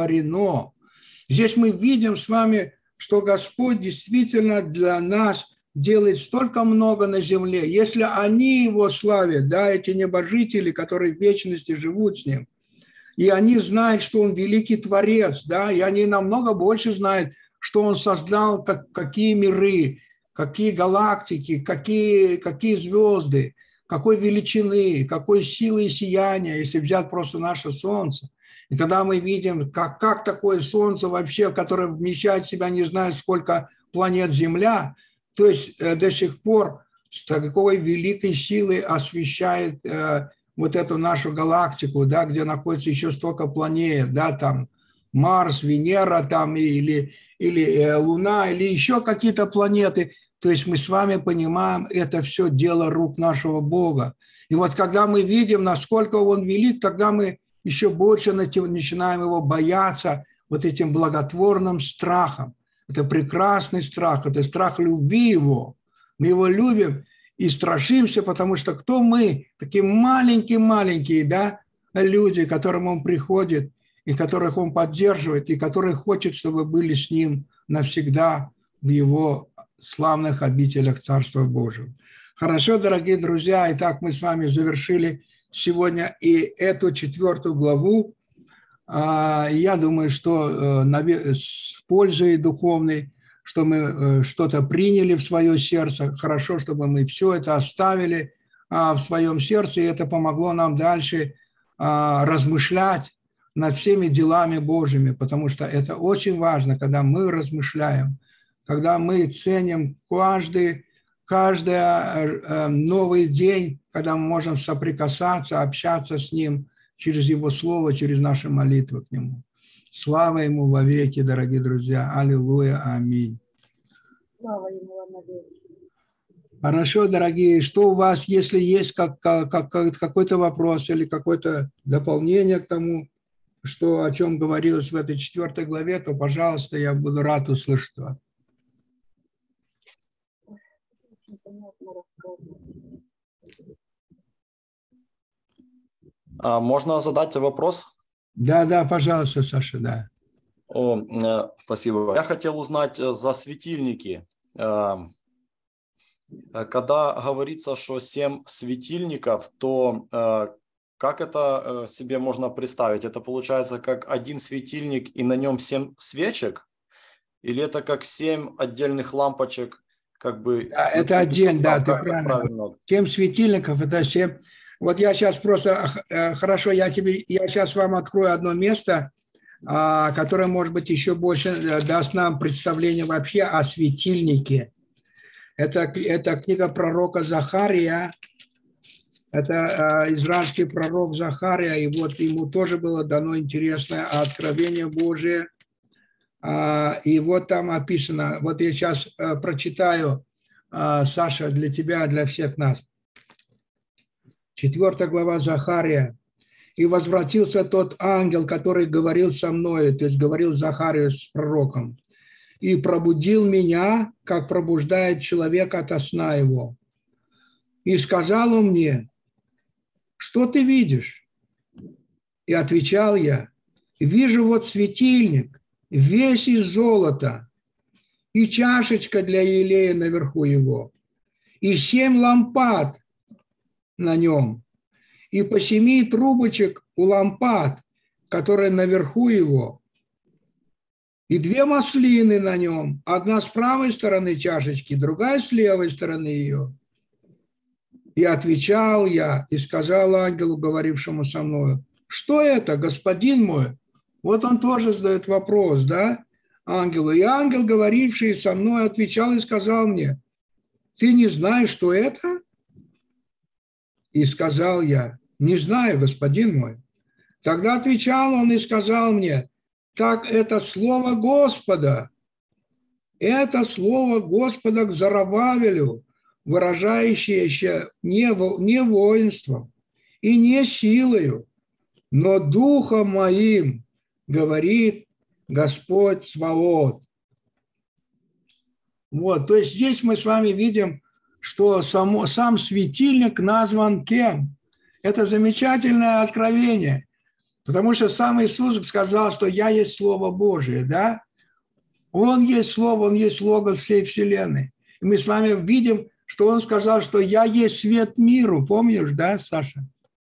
сотворено». Здесь мы видим с вами, что Господь действительно для нас делает столько много на земле. Если они его славят, да, эти небожители, которые в вечности живут с ним, и они знают, что он великий Творец, да, и они намного больше знают, что он создал, какие миры, какие галактики, какие звезды, какой величины, какой силы и сияния, если взять просто наше Солнце. И когда мы видим, как такое Солнце вообще, которое вмещает в себя не знаю сколько планет Земля, то есть до сих пор с такой великой силой освещает вот эту нашу галактику, да, где находится еще столько планет, да, там Марс, Венера, там или Луна, или еще какие-то планеты. То есть мы с вами понимаем, это все дело рук нашего Бога. И вот когда мы видим, насколько Он велик, тогда мы еще больше начинаем Его бояться вот этим благотворным страхом. Это прекрасный страх, это страх любви Его. Мы Его любим и страшимся, потому что кто мы? Такие маленькие-маленькие, да, люди, к которым Он приходит, и которых Он поддерживает, и которые хочет, чтобы были с Ним навсегда в Его славных обителях Царства Божьего. Хорошо, дорогие друзья, итак, мы с вами завершили сегодня и эту 4 главу. Я думаю, что с пользой духовной, что мы что-то приняли в свое сердце. Хорошо, чтобы мы все это оставили в своем сердце, и это помогло нам дальше размышлять над всеми делами Божьими, потому что это очень важно, когда мы размышляем, когда мы ценим каждый новый день, когда мы можем соприкасаться, общаться с Ним через Его Слово, через наши молитвы к Нему. Слава Ему вовеки, дорогие друзья. Аллилуйя, аминь. Слава Ему навеки. Хорошо, дорогие, что у вас, если есть какой-то вопрос или какое-то дополнение к тому, о чем говорилось в этой 4 главе, то, пожалуйста, я буду рад услышать вас. Можно задать вопрос? Да, пожалуйста, Саша, да. Спасибо. Я хотел узнать за светильники. Когда говорится, что 7 светильников, то как это себе можно представить? Это получается как один светильник и на нем 7 свечек? Или это как 7 отдельных лампочек? Как бы, да, это отдельно, да, ты правильно. 7 светильников, это 7. Вот я сейчас просто, хорошо, я сейчас вам открою одно место, которое, может быть, еще больше даст нам представление вообще о светильнике. Это книга пророка Захария. Это израильский пророк Захария, и вот ему тоже было дано интересное откровение Божие. И вот там описано, вот я сейчас прочитаю, Саша, для тебя, для всех нас. 4 глава Захария. «И возвратился тот ангел, который говорил со мной», то есть говорил Захарию с пророком, «и пробудил меня, как пробуждает человека ото сна его. И сказал он мне: что ты видишь? И отвечал я: вижу вот светильник, весь из золота, и чашечка для елея наверху его, и 7 лампад на нем, и по 7 трубочек у лампад, которые наверху его, и 2 маслины на нем, одна с правой стороны чашечки, другая с левой стороны ее. И отвечал я, и сказал ангелу, говорившему со мною: что это, господин мой?» Вот он тоже задает вопрос, да, ангелу. И ангел, говоривший со мной, отвечал и сказал мне: ты не знаешь, что это? И сказал я: не знаю, господин мой. Тогда отвечал он и сказал мне: так это слово Господа. Это слово Господа к Зоробабелю, выражающееся не воинством и не силою, но духом моим, говорит Господь Саваоф. Вот, то есть здесь мы с вами видим, что сам светильник назван кем? Это замечательное откровение, потому что сам Иисус сказал, что «Я есть Слово Божие», да? Он есть Слово, Он есть Логос всей Вселенной. И мы с вами видим, что он сказал, что я есть свет миру. Помнишь, да, Саша?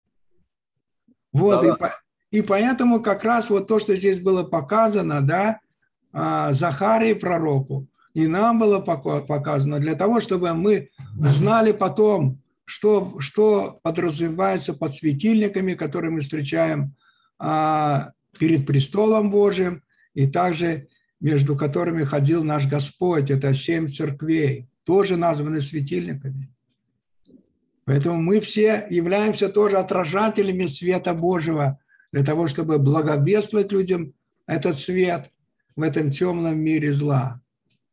Вот, Да-да. и поэтому как раз вот то, что здесь было показано, да, Захарии пророку, и нам было показано для того, чтобы мы знали потом, что подразумевается под светильниками, которые мы встречаем перед престолом Божьим, и также между которыми ходил наш Господь. Это 7 церквей, тоже названы светильниками. Поэтому мы все являемся тоже отражателями света Божьего для того, чтобы благовествовать людям этот свет в этом темном мире зла.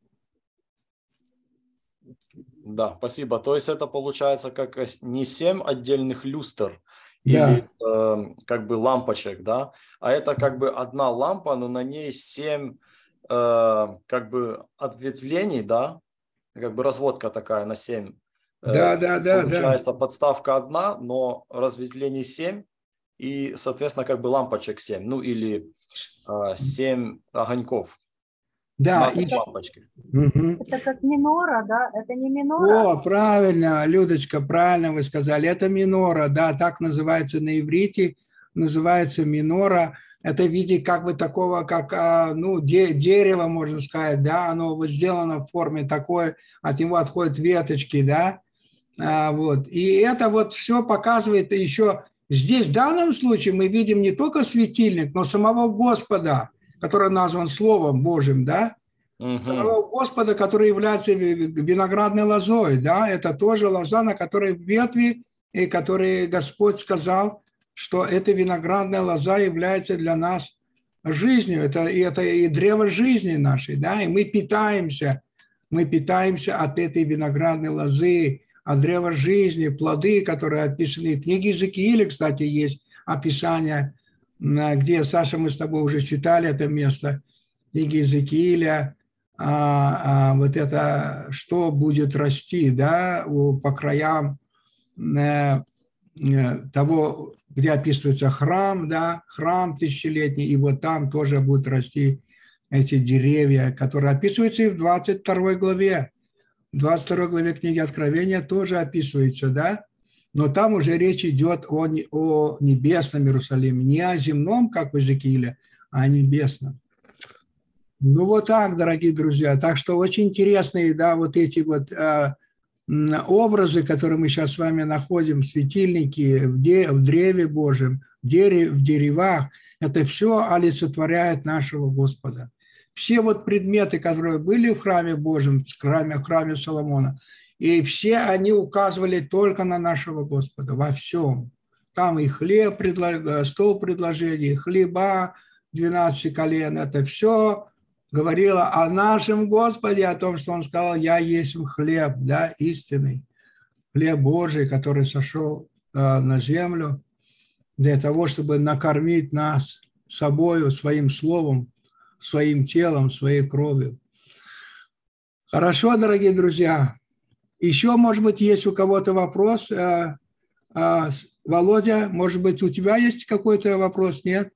Да, спасибо. То есть это получается как не 7 отдельных люстр Да. или как бы лампочек, да, а это как бы одна лампа, но на ней 7 как бы ответвлений, да, как бы разводка такая на 7. Да. Получается подставка одна, но разветвлений 7 и, соответственно, как бы лампочек 7, ну или 7 огоньков. Да, на лампочке. Это как минора, да? Это не минора? О, правильно, Людочка, правильно вы сказали. Это минора, да, так называется на иврите, называется минора. Это в виде как бы такого, как, ну, дерево, можно сказать, да, оно вот сделано в форме такой, от него отходят веточки, да, вот. И это вот все показывает еще здесь, в данном случае, мы видим не только светильник, но самого Господа, который назван Словом Божьим, да, самого Господа, который является виноградной лозой, да, это тоже лоза, на которой ветви, и которые Господь сказал, что эта виноградная лоза является для нас жизнью, это и древо жизни нашей, да, и мы питаемся от этой виноградной лозы, от древа жизни, плоды, которые описаны в книге Иезекииля, кстати, есть описание, где, Саша, мы с тобой уже читали это место, книги Иезекииля, вот это, что будет расти, да, по краям того, где описывается храм, да, храм тысячелетний, и вот там тоже будут расти эти деревья, которые описываются и в 22 главе. В 22 главе книги Откровения тоже описывается, да, но там уже речь идет о небесном Иерусалиме, не о земном, как в Иезекииле, а о небесном. Ну вот так, дорогие друзья. Так что очень интересные, да, вот эти вот образы, которые мы сейчас с вами находим, светильники в древе Божьем, в деревах, это все олицетворяет нашего Господа. Все вот предметы, которые были в храме Божьем, в храме Соломона, и все они указывали только на нашего Господа во всем. Там и хлеб, стол предложений, хлеба 12 колен, это все говорила о нашем Господе, о том, что Он сказал, я есть хлеб, да, истинный, хлеб Божий, который сошел на землю для того, чтобы накормить нас собою, своим словом, своим телом, своей кровью. Хорошо, дорогие друзья. Еще, может быть, есть у кого-то вопрос? Володя, может быть, у тебя есть какой-то вопрос? Нет?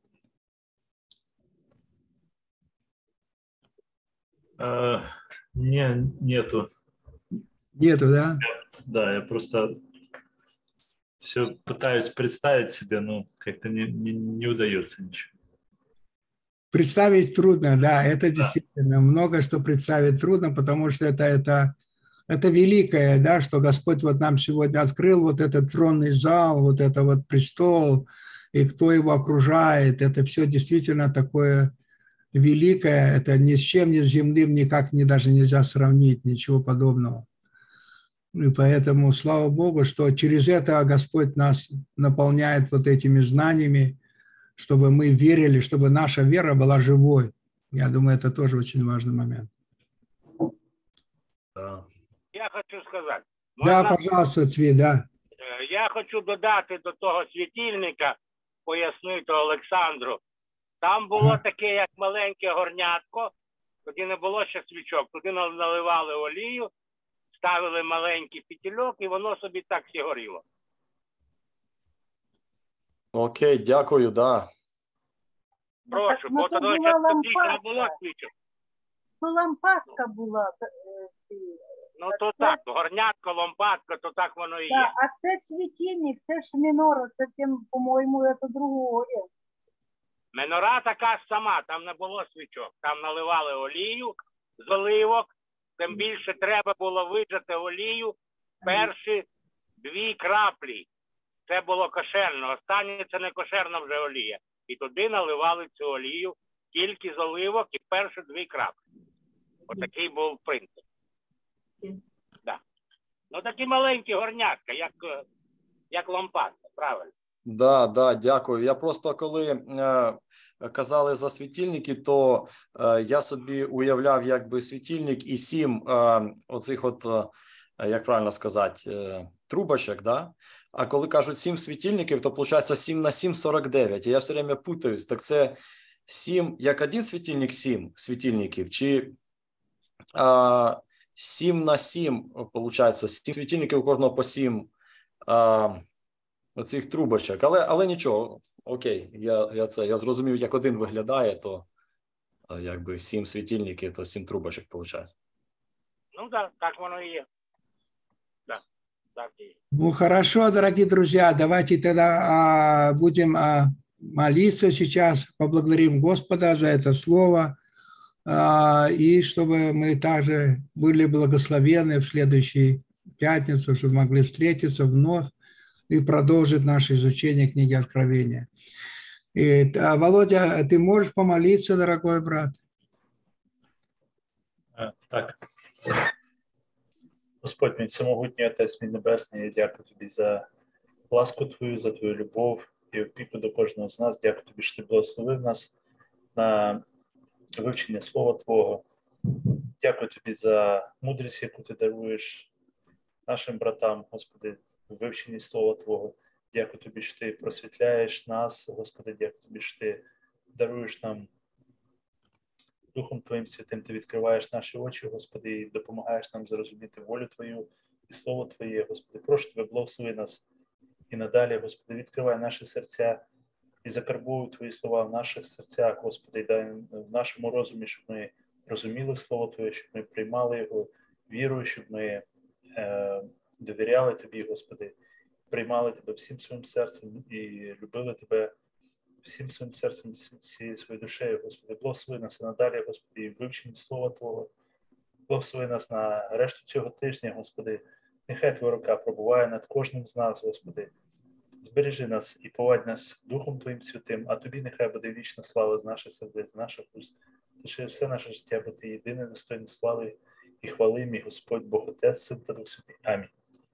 Нету. Нету, да? Да, я просто все пытаюсь представить себе, но как-то не удается ничего. Представить трудно, да, это действительно много что представить трудно, потому что это великое, да, что Господь вот нам сегодня открыл вот этот тронный зал, вот это вот престол, и кто его окружает, это все действительно такое великое, это ни с чем, ни с земным никак даже нельзя сравнить, ничего подобного. И поэтому, слава Богу, что через это Господь нас наполняет вот этими знаниями, чтобы мы верили, чтобы наша вера была живой. Я думаю, это тоже очень важный момент. Я хочу сказати. Да, пожалуйста, Цві, да. Я хочу додати до того світильника, пояснити Олександру. Там було таке, як маленьке горнятко, тоді не було ще свічок, туди наливали олію, ставили маленький фітільок, і воно собі так всі горіло. Окей, дякую, да. Прошу, бо тоді не було свічок. Ну, лампадка була Ну, то так, горнятко, лампадко, то так воно і є. Да, а це світильник, це ж мінора, це тим, по-моєму, це другое. Менора така ж сама, там не було свічок. Там наливали олію з оливок, тим більше треба було вижати олію перші 2 краплі. Це було кошерно. Останнє це не кошерна вже олія. І туди наливали цю олію тільки з оливок і перші 2 краплі. Отакий був принцип. Да. Ну такі маленькі горнятка, як лампадка, правильно. Да, дякую. Я просто коли казали за світильники, то я собі уявляв якби світильник і 7 оцих от, як правильно сказати, трубочок, да? А коли кажуть 7 світильників, то виходить 7 на 7 – 49. І я все время путаюсь. Так це 7, як один світильник 7 світильників, чи 7 на 7, виходить, 7 світильників у кожного по 7 оцих трубочок. Але нічого, окей, я зрозумів, як один виглядає, то якби 7 світильників, то 7 трубочок виходить. Ну так воно і є. Да, так і є. Ну, хорошо, дорогие друзья, давайте тогда будем молиться сейчас, поблагодарим Господа за это слово, и чтобы мы также были благословенны в следующую пятницу, чтобы могли встретиться вновь и продолжить наше изучение книги Откровения. И, Володя, ты можешь помолиться, дорогой брат? Так. Господь, мій всемогутній Отець, мій Небесний, я дякую Тобі за ласку Твою, за Твою любов і опіку до кожного з нас. Дякую Тобі, що Ти благословив нас на вивчення Слова Твого. Дякую Тобі за мудрість, яку Ти даруєш нашим братам, Господи, в вивченні Слова Твого. Дякую Тобі, що Ти просвітляєш нас, Господи, дякую Тобі, що Ти даруєш нам Духом Твоїм Святим, Ти відкриваєш наші очі, Господи, і допомагаєш нам зрозуміти волю Твою і Слово Твоє, Господи. Прошу Тебе, благослови нас і надалі, Господи, відкривай наші серця і закарбуй Твої слова в наших серцях, Господи, і дай в нашому розумі, щоб ми розуміли Слово Твоє, щоб ми приймали його вірою, щоб ми довіряли Тобі, Господи, приймали Тебе всім своїм серцем і любили Тебе всім своїм серцем, всією своєю душею, Господи. Благослови нас і надалі, Господи, і вивчення Слова Твого. Благослови нас на решту цього тижня, Господи. Нехай Твоя рука пробуває над кожним з нас, Господи. Збережи нас і повадь нас Духом Твоїм Святим, а Тобі нехай буде вічна слава з наших сердець, з наших уст. Лише все наше життя бути єдине достойне слави і хвали, мій Господь, Бог Отець, Син та Дух Святий. Амінь.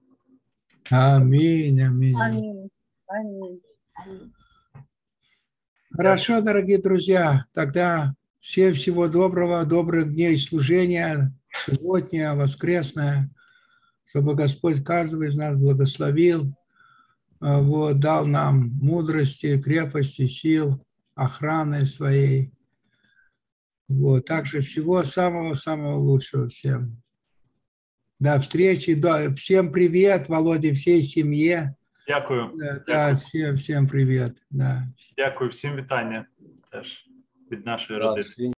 Аминь, аминь. Аминь. Аминь. Аминь. Хорошо, дорогие друзья, тогда всем всего доброго, добрых дней служения, субботнее, воскресное, чтобы Господь каждого из нас благословил, вот, дал нам мудрости, крепости, сил, охраны своей. Вот, также всего самого-самого лучшего всем. До встречи, всем привет, Володе, всей семье. Дякую. Да, всем привет. Да. Дякую, всім вітання теж від нашої родини.